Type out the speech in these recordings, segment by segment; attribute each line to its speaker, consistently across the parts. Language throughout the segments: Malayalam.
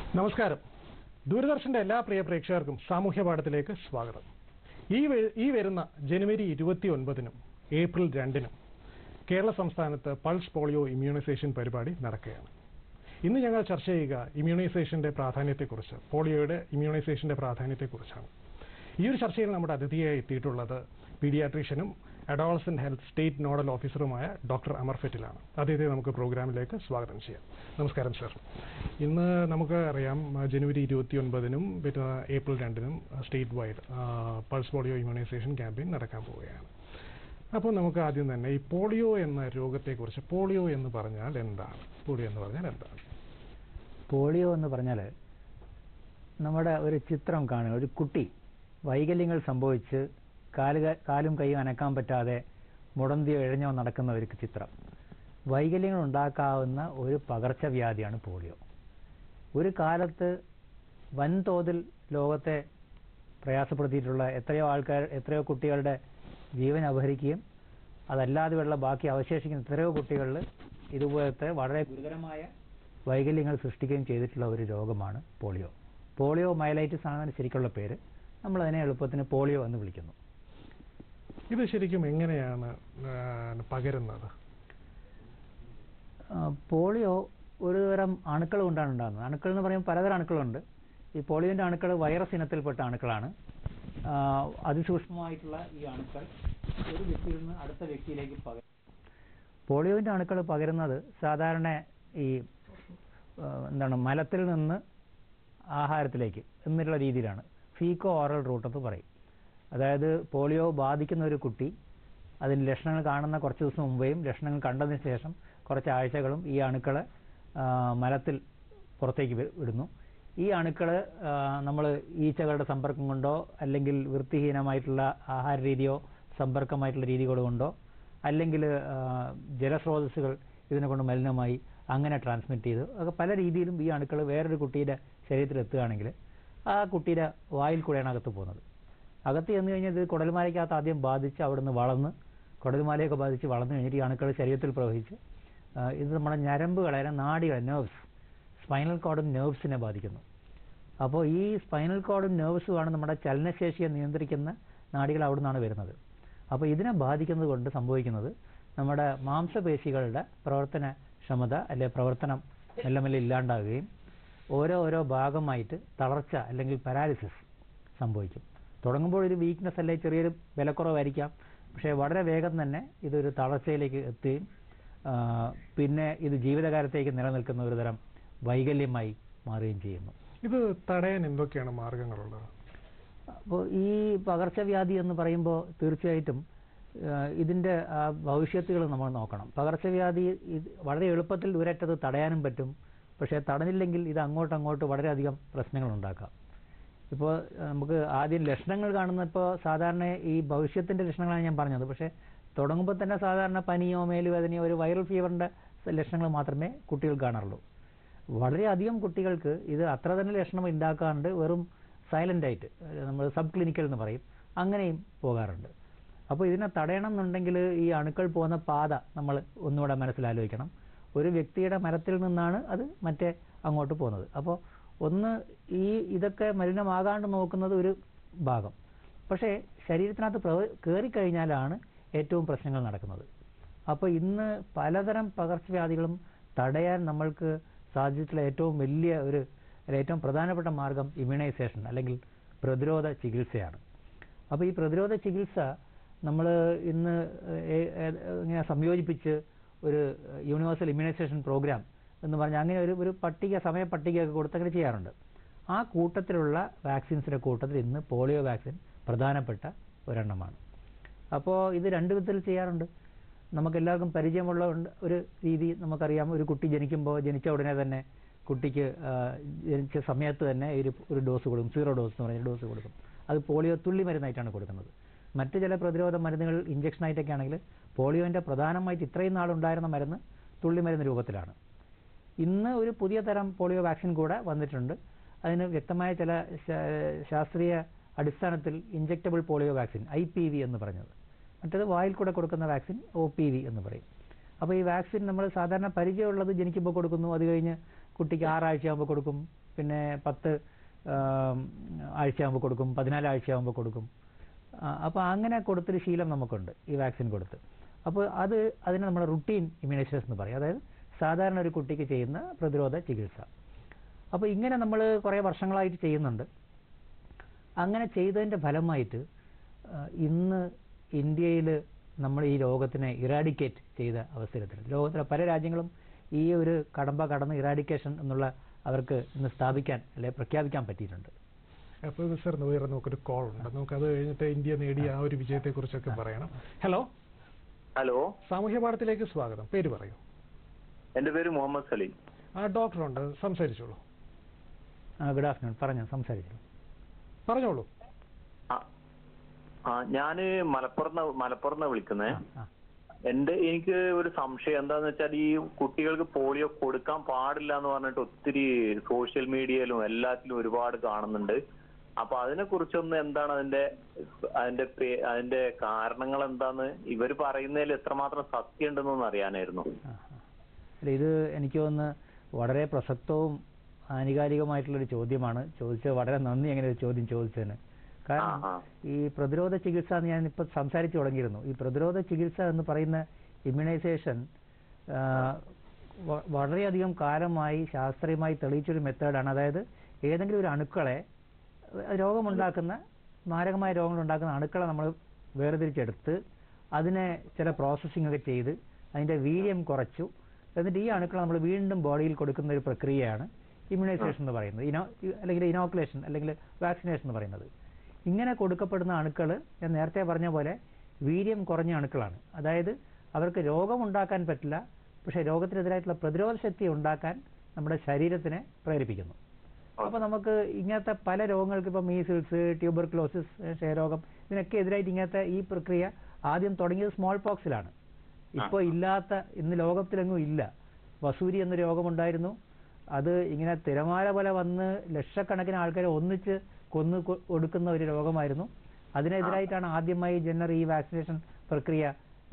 Speaker 1: നമസ്കാരം. ദൂരദർശന്റെ എല്ലാ പ്രിയ പ്രേക്ഷകർക്കും സാമൂഹ്യപാഠത്തിലേക്ക് സ്വാഗതം. ഈ വരുന്ന ജനുവരി 29-നും ഏപ്രിൽ 2-നും കേരള സംസ്ഥാനത്ത് പൾസ് പോളിയോ ഇമ്മ്യൂണൈസേഷൻ പരിപാടി നടക്കുകയാണ്. ഇന്ന് ഞങ്ങൾ ചർച്ച ചെയ്യുക ഇമ്മ്യൂണൈസേഷന്റെ പ്രാധാന്യത്തെക്കുറിച്ച്, പോളിയോയുടെ ഇമ്മ്യൂണൈസേഷന്റെ പ്രാധാന്യത്തെക്കുറിച്ചാണ്. ഈ ഒരു ചർച്ചയിൽ നമ്മുടെ അതിഥിയായി എത്തിയിട്ടുള്ളത് പീഡിയാട്രീഷ്യനും അഡോളസെന്റ് ഹെൽത്ത് സ്റ്റേറ്റ് നോഡൽ ഓഫീസറുമായ ഡോക്ടർ അമർ ഫെറ്റിലാണ്. അദ്ദേഹത്തെ നമുക്ക് പ്രോഗ്രാമിലേക്ക് സ്വാഗതം ചെയ്യാം. നമസ്കാരം സർ. ഇന്ന് നമുക്ക് അറിയാം ജനുവരി 29-നും പിന്നെ ഏപ്രിൽ 2-നും state wide pulse polio immunisation campaign നടക്കാൻ പോവുകയാണ്. അപ്പോൾ നമുക്ക് ആദ്യം തന്നെ ഈ പോളിയോ എന്ന രോഗത്തെക്കുറിച്ച്, പോളിയോ എന്ന് പറഞ്ഞാൽ എന്താണ്?
Speaker 2: പോളിയോ എന്ന് പറഞ്ഞാൽ നമ്മുടെ ഒരു ചിത്രം കാണുക, ഒരു കുട്ടി വൈകല്യങ്ങൾ സംഭവിച്ച് കാലും കൈയും അനക്കാൻ പറ്റാതെ മുടന്തിയോ ഇഴഞ്ഞോ നടക്കുന്ന ഒരു ചിത്രം. വൈകല്യങ്ങൾ ഉണ്ടാക്കാവുന്ന ഒരു പകർച്ചവ്യാധിയാണ് പോളിയോ. ഒരു കാലത്ത് വൻതോതിൽ ലോകത്തെ പ്രയാസപ്പെടുത്തിയിട്ടുള്ള എത്രയോ കുട്ടികളുടെ ജീവൻ അപഹരിക്കുകയും അതല്ലാതെയുള്ള ബാക്കി അവശേഷിക്കുന്ന എത്രയോ കുട്ടികളിൽ ഇതുപോലത്തെ വളരെ ഗുരുതരമായ വൈകല്യങ്ങൾ സൃഷ്ടിക്കുകയും ചെയ്തിട്ടുള്ള ഒരു രോഗമാണ് പോളിയോ. പോളിയോ മൈലൈറ്റിസ് ആണ് ശരിക്കുള്ള പേര്. നമ്മളതിനെ എളുപ്പത്തിന് പോളിയോ എന്ന് വിളിക്കുന്നു.
Speaker 1: ഇത് ശരിക്കും എങ്ങനെയാണ് പകരുന്നത്?
Speaker 2: പോളിയോ ഒരു തരം അണുക്കൾ കൊണ്ടാണ് ഉണ്ടാകുന്നത്. അണുക്കൾ എന്ന് പറയുമ്പോൾ പലതരം അണുക്കളുണ്ട്. ഈ പോളിയോന്റെ അണുക്കൾ വൈറസ് ഇനത്തിൽപ്പെട്ട അണുക്കളാണ്. അതിസൂക്ഷ്മമായിട്ടുള്ള ഈ അണുക്കൾ ഒരു വ്യക്തിയിൽ നിന്ന് അടുത്ത വ്യക്തിയിലേക്ക് പകരും. പോളിയോന്റെ അണുക്കൾ പകരുന്നത് സാധാരണ ഈ മലത്തിൽ നിന്ന് ആഹാരത്തിലേക്ക് എന്നുള്ള രീതിയിലാണ്. ഫീക്കോ ഓറൽ റൂട്ട് എന്ന് പറയും. അതായത് പോളിയോ ബാധിക്കുന്ന ഒരു കുട്ടി അതിന് ലക്ഷണങ്ങൾ കാണുന്ന കുറച്ച് ദിവസം മുമ്പേയും ലക്ഷണങ്ങൾ കണ്ടതിന് ശേഷം കുറച്ച് ആഴ്ചകളും ഈ അണുക്കളെ മലത്തിൽ പുറത്തേക്ക് വിടുന്നു. ഈ അണുക്കൾ നമ്മൾ ഈച്ചകളുടെ സമ്പർക്കം കൊണ്ടോ അല്ലെങ്കിൽ വൃത്തിഹീനമായിട്ടുള്ള ആഹാര രീതിയോ സമ്പർക്കമായിട്ടുള്ള രീതികൾ കൊണ്ടോ അല്ലെങ്കിൽ ജലസ്രോതസ്സുകൾ ഇതിനെ കൊണ്ട് മലിനമായി അങ്ങനെ ട്രാൻസ്മിറ്റ് ചെയ്തു ഒക്കെ പല രീതിയിലും ഈ അണുക്കൾ വേറൊരു കുട്ടിയുടെ ശരീരത്തിൽ എത്തുകയാണെങ്കിൽ ആ കുട്ടിയുടെ വായിൽ കൂടെയാണ് അകത്ത് പോകുന്നത്. അകത്ത് ചെന്ന് കഴിഞ്ഞാൽ ഇത് കുടൽമാലയ്ക്കകത്ത് ആദ്യം ബാധിച്ച് അവിടുന്ന് വളർന്ന് കുടൽമാലയൊക്കെ ബാധിച്ച് വളർന്നു കഴിഞ്ഞിട്ട് ഈ അണുക്കൾ ശരീരത്തിൽ പ്രവഹിച്ച് ഇത് നമ്മുടെ ഞരമ്പുകളെ, നാഡികൾ, നെർവ്സ്, സ്പൈനൽ കോഡും നെർവ്സിനെ ബാധിക്കുന്നു. അപ്പോൾ ഈ സ്പൈനൽ കോഡും നെർവ്സുമാണ് നമ്മുടെ ചലനശേഷിയെ നിയന്ത്രിക്കുന്ന നാഡികൾ അവിടെ നിന്നാണ് വരുന്നത്. അപ്പോൾ ഇതിനെ ബാധിക്കുന്നത് കൊണ്ട് സംഭവിക്കുന്നത് നമ്മുടെ മാംസപേശികളുടെ പ്രവർത്തനക്ഷമത അല്ലെ പ്രവർത്തനം മെല്ലെ മെല്ലെ ഇല്ലാണ്ടാവുകയും ഓരോ ഭാഗമായിട്ട് തളർച്ച അല്ലെങ്കിൽ പാരാലിസിസ് സംഭവിക്കും. തുടങ്ങുമ്പോൾ ഒരു വീക്ക്നെസ് അല്ലെങ്കിൽ ചെറിയൊരു വിലക്കുറവായിരിക്കാം. പക്ഷേ വളരെ വേഗം തന്നെ ഇതൊരു തളർച്ചയിലേക്ക് എത്തുകയും പിന്നെ ഇത് ജീവിതകാലത്തേക്ക് നിലനിൽക്കുന്ന ഒരു തരം വൈകല്യമായി മാറുകയും ചെയ്യുന്നു.
Speaker 1: ഇത് തടയാൻ എന്തൊക്കെയാണ് മാർഗങ്ങളുള്ളത്?
Speaker 2: അപ്പോൾ ഈ പകർച്ചവ്യാധി എന്ന് പറയുമ്പോൾ തീർച്ചയായിട്ടും ഇതിൻ്റെ ഭവിഷ്യത്തുകൾ നമ്മൾ നോക്കണം. പകർച്ചവ്യാധി വളരെ എളുപ്പത്തിൽ ഒരറ്റത് തടയാനും പറ്റും. പക്ഷേ തടഞ്ഞില്ലെങ്കിൽ ഇത് അങ്ങോട്ട് വളരെയധികം പ്രശ്നങ്ങൾ ഉണ്ടാക്കാം. ഇപ്പോൾ നമുക്ക് ആദ്യം ലക്ഷണങ്ങൾ കാണുന്നപ്പോൾ സാധാരണ ഈ ഭവിഷ്യത്തിൻ്റെ ലക്ഷണങ്ങളാണ് ഞാൻ പറഞ്ഞത്. പക്ഷേ തുടങ്ങുമ്പോൾ തന്നെ സാധാരണ പനിയോ മേലുവേദനയോ ഒരു വൈറൽ ഫീവറിൻ്റെ ലക്ഷണങ്ങൾ മാത്രമേ കുട്ടികൾ കാണാറുള്ളൂ. വളരെയധികം കുട്ടികൾക്ക് ഇത് അത്ര തന്നെ ലക്ഷണം ഉണ്ടാക്കാണ്ട് വെറും സൈലൻ്റ് ആയിട്ട് നമ്മൾ സബ് ക്ലിനിക്കൽ എന്ന് പറയും, അങ്ങനെയും പോകാറുണ്ട്. അപ്പോൾ ഇതിനെ തടയണം എന്നുണ്ടെങ്കിൽ ഈ അണുക്കൾ പോകുന്ന പാത നമ്മൾ ഒന്നുകൂടെ മനസ്സിലാലോചിക്കണം. ഒരു വ്യക്തിയുടെ മരത്തിൽ നിന്നാണ് അത് മറ്റേ അങ്ങോട്ട് പോകുന്നത്. അപ്പോൾ ഒന്ന് ഇതൊക്കെ മലിനമാകാണ്ട് നോക്കുന്നത് ഒരു ഭാഗം. പക്ഷേ ശരീരത്തിനകത്ത് കയറിക്കഴിഞ്ഞാലാണ് ഏറ്റവും പ്രശ്നങ്ങൾ നടക്കുന്നത്. അപ്പോൾ ഇന്ന് പലതരം പകർച്ചവ്യാധികളും തടയാൻ നമ്മൾക്ക് സാധിച്ചിട്ടുള്ള ഏറ്റവും പ്രധാനപ്പെട്ട മാർഗം ഇമ്മ്യൂണൈസേഷൻ അല്ലെങ്കിൽ പ്രതിരോധ ചികിത്സയാണ്. അപ്പോൾ ഈ പ്രതിരോധ ചികിത്സ നമ്മൾ ഇന്ന് ഇങ്ങനെ സംയോജിപ്പിച്ച് ഒരു യൂണിവേഴ്സൽ ഇമ്മ്യൂണൈസേഷൻ പ്രോഗ്രാം എന്ന് പറഞ്ഞാൽ അങ്ങനെ ഒരു സമയ പട്ടികയൊക്കെ കൊടുത്തങ്ങനെ ചെയ്യാറുണ്ട്. ആ കൂട്ടത്തിലുള്ള വാക്സിൻസിൻ്റെ കൂട്ടത്തിൽ ഇന്ന് പോളിയോ വാക്സിൻ പ്രധാനപ്പെട്ട ഒരെണ്ണമാണ്. അപ്പോൾ ഇത് രണ്ട് വിധത്തിൽ ചെയ്യാറുണ്ട്. നമുക്കെല്ലാവർക്കും പരിചയമുള്ള ഒരു രീതി നമുക്കറിയാം. ഒരു കുട്ടി ജനിച്ച ഉടനെ തന്നെ കുട്ടിക്ക് ജനിച്ച സമയത്ത് തന്നെ ഒരു ഡോസ് കൊടുക്കും, 0 ഡോസ് എന്ന് പറഞ്ഞ ഡോസ് കൊടുക്കും. അത് പോളിയോ തുള്ളി മരുന്നായിട്ടാണ് കൊടുക്കുന്നത്. മറ്റ് ചില പ്രതിരോധ മരുന്നുകൾ ഇഞ്ചക്ഷനായിട്ടൊക്കെ ആണെങ്കിൽ പോളിയോൻ്റെ പ്രധാനമായിട്ട് ഇത്രയും നാളുണ്ടായിരുന്ന മരുന്ന് തുള്ളി മരുന്ന് രൂപത്തിലാണ്. ഇന്ന് ഒരു പുതിയ തരം പോളിയോ വാക്സിൻ കൂടെ വന്നിട്ടുണ്ട്. അതിന് വ്യക്തമായ ചില ശാസ്ത്രീയ അടിസ്ഥാനത്തിൽ ഇഞ്ചക്റ്റബിൾ പോളിയോ വാക്സിൻ IPV എന്ന് പറഞ്ഞത്. മറ്റേത് വായിൽ കൂടെ കൊടുക്കുന്ന വാക്സിൻ OPV എന്ന് പറയും. അപ്പോൾ ഈ വാക്സിൻ നമ്മൾ സാധാരണ പരിചയമുള്ളത് ജനിക്കുമ്പോൾ കൊടുക്കുന്നു, അത് കഴിഞ്ഞ് കുട്ടിക്ക് 6 ആഴ്ചയാകുമ്പോൾ കൊടുക്കും, പിന്നെ 10 ആഴ്ചയാകുമ്പോൾ കൊടുക്കും, 14 ആഴ്ചയാകുമ്പോൾ കൊടുക്കും. അപ്പോൾ അങ്ങനെ കൊടുത്തൊരു ശീലം നമുക്കുണ്ട് ഈ വാക്സിൻ കൊടുത്ത്. അപ്പോൾ അതിനെ നമ്മൾ റുട്ടീൻ ഇമ്മ്യൂണൈസേഷൻ എന്ന് പറയും. അതായത് സാധാരണ ഒരു കുട്ടിക്ക് ചെയ്യുന്ന പ്രതിരോധ ചികിത്സ. അപ്പോൾ ഇങ്ങനെ നമ്മൾ കുറേ വർഷങ്ങളായിട്ട് ചെയ്യുന്നുണ്ട്. അങ്ങനെ ചെയ്തതിൻ്റെ ഫലമായിട്ട് ഇന്ന് ഇന്ത്യയിൽ നമ്മൾ ഈ രോഗത്തിനെ ഇറാഡിക്കേറ്റ് ചെയ്ത അവസരത്തിൽ ലോകത്തിലെ പല രാജ്യങ്ങളും ഈ ഒരു കടമ്പ കടന്ന് ഇറാഡിക്കേഷൻ എന്നുള്ള അവർക്ക് ഇന്ന് സ്ഥാപിക്കാൻ അല്ലെങ്കിൽ പ്രഖ്യാപിക്കാൻ പറ്റിയിട്ടുണ്ട്.
Speaker 1: അപ്പോൾ സർ വേറെ നമുക്കൊരു കോൾ ഉണ്ട്, നമുക്കത് കഴിഞ്ഞിട്ട് ഇന്ത്യ നേടിയ ആ ഒരു വിജയത്തെക്കുറിച്ചൊക്കെ പറയണം. ഹലോ
Speaker 3: ഹലോ,
Speaker 1: സാമൂഹ്യപാഠത്തിലേക്ക് സ്വാഗതം. പേര് പറയൂ.
Speaker 3: എൻ്റെ പേര് മുഹമ്മദ് സലീം.
Speaker 1: ഡോക്ടറുണ്ട്, സംസാരിച്ചോളൂ.
Speaker 2: ഗുഡ് ആഫ്റ്റർനൂൺ,
Speaker 1: പറഞ്ഞോളൂ.
Speaker 3: ഞാന് മലപ്പുറത്ത് വിളിക്കുന്നേ. എനിക്ക് ഒരു സംശയം എന്താന്ന് വെച്ചാൽ ഈ കുട്ടികൾക്ക് പോളിയോ കൊടുക്കാൻ പാടില്ല എന്ന് പറഞ്ഞിട്ട് ഒത്തിരി സോഷ്യൽ മീഡിയയിലും എല്ലാത്തിലും ഒരുപാട് കാണുന്നുണ്ട്. അപ്പൊ അതിനെ കുറിച്ചൊന്ന് എന്താണ് അതിന്റെ കാരണങ്ങൾ എന്താന്ന് ഇവർ പറയുന്നതിൽ എത്രമാത്രം സത്യം ഉണ്ടെന്നൊന്ന് അറിയാനായിരുന്നു.
Speaker 2: ഇത് എനിക്ക് തോന്നുന്നു വളരെ പ്രസക്തവും ആനുകാലികമായിട്ടുള്ളൊരു ചോദ്യമാണ് ചോദിച്ചത്. വളരെ നന്ദി അങ്ങനെ ഒരു ചോദ്യം ചോദിച്ചതിന്. കാരണം ഈ പ്രതിരോധ ചികിത്സ എന്ന് ഞാനിപ്പോൾ സംസാരിച്ചു തുടങ്ങിയിരുന്നു. ഈ പ്രതിരോധ ചികിത്സ എന്ന് പറയുന്ന ഇമ്മ്യൂണൈസേഷൻ വളരെയധികം കാലമായി ശാസ്ത്രീയമായി തെളിയിച്ചൊരു മെത്തേഡാണ്. അതായത് ഏതെങ്കിലും ഒരു അണുക്കളെ രോഗമുണ്ടാക്കുന്ന മാരകമായ രോഗങ്ങളുണ്ടാക്കുന്ന അണുക്കളെ നമ്മൾ വേർതിരിച്ചെടുത്ത് അതിനെ ചില പ്രോസസ്സിംഗ് ഒക്കെ ചെയ്ത് അതിൻ്റെ വീര്യം കുറച്ചു എന്നിട്ട് ഈ അണുക്കളെ നമ്മൾ വീണ്ടും ബോഡിയിൽ കൊടുക്കുന്ന ഒരു പ്രക്രിയയാണ് ഇമ്മ്യൂണൈസേഷൻ എന്ന് പറയുന്നത്, അല്ലെങ്കിൽ ഇനോക്കുലേഷൻ അല്ലെങ്കിൽ വാക്സിനേഷൻ എന്ന് പറയുന്നത്. ഇങ്ങനെ കൊടുക്കപ്പെടുന്ന അണുക്കൾ ഞാൻ നേരത്തെ പറഞ്ഞ പോലെ വീര്യം കുറഞ്ഞ അണുക്കളാണ്. അതായത് അവർക്ക് രോഗമുണ്ടാക്കാൻ പറ്റില്ല, പക്ഷേ രോഗത്തിനെതിരായിട്ടുള്ള പ്രതിരോധ ശക്തി ഉണ്ടാക്കാൻ നമ്മുടെ ശരീരത്തിനെ പ്രേരിപ്പിക്കുന്നു. അപ്പോൾ നമുക്ക് ഇങ്ങനത്തെ പല രോഗങ്ങൾക്ക്, ഇപ്പോൾ മീസിൽസ്, ട്യൂബർക്ലോസിസ്, ക്ഷയരോഗം, ഇതിനൊക്കെ എതിരായിട്ട് ഇങ്ങനത്തെ ഈ പ്രക്രിയ ആദ്യം തുടങ്ങിയത് സ്മോൾ പോക്സിലാണ്. ഇപ്പോൾ ഇല്ലാത്ത, ഇന്ന് ലോകത്തിലെങ്ങും ഇല്ല. വസൂരി എന്ന രോഗമുണ്ടായിരുന്നു. അത് ഇങ്ങനെ തിരമാല പോലെ വന്ന് ലക്ഷക്കണക്കിന് ആൾക്കാരെ ഒന്നിച്ച് കൊന്നു കൊടുക്കുന്ന ഒരു രോഗമായിരുന്നു. അതിനെതിരായിട്ടാണ് ആദ്യമായി ജെന്നർ ഈ വാക്സിനേഷൻ പ്രക്രിയ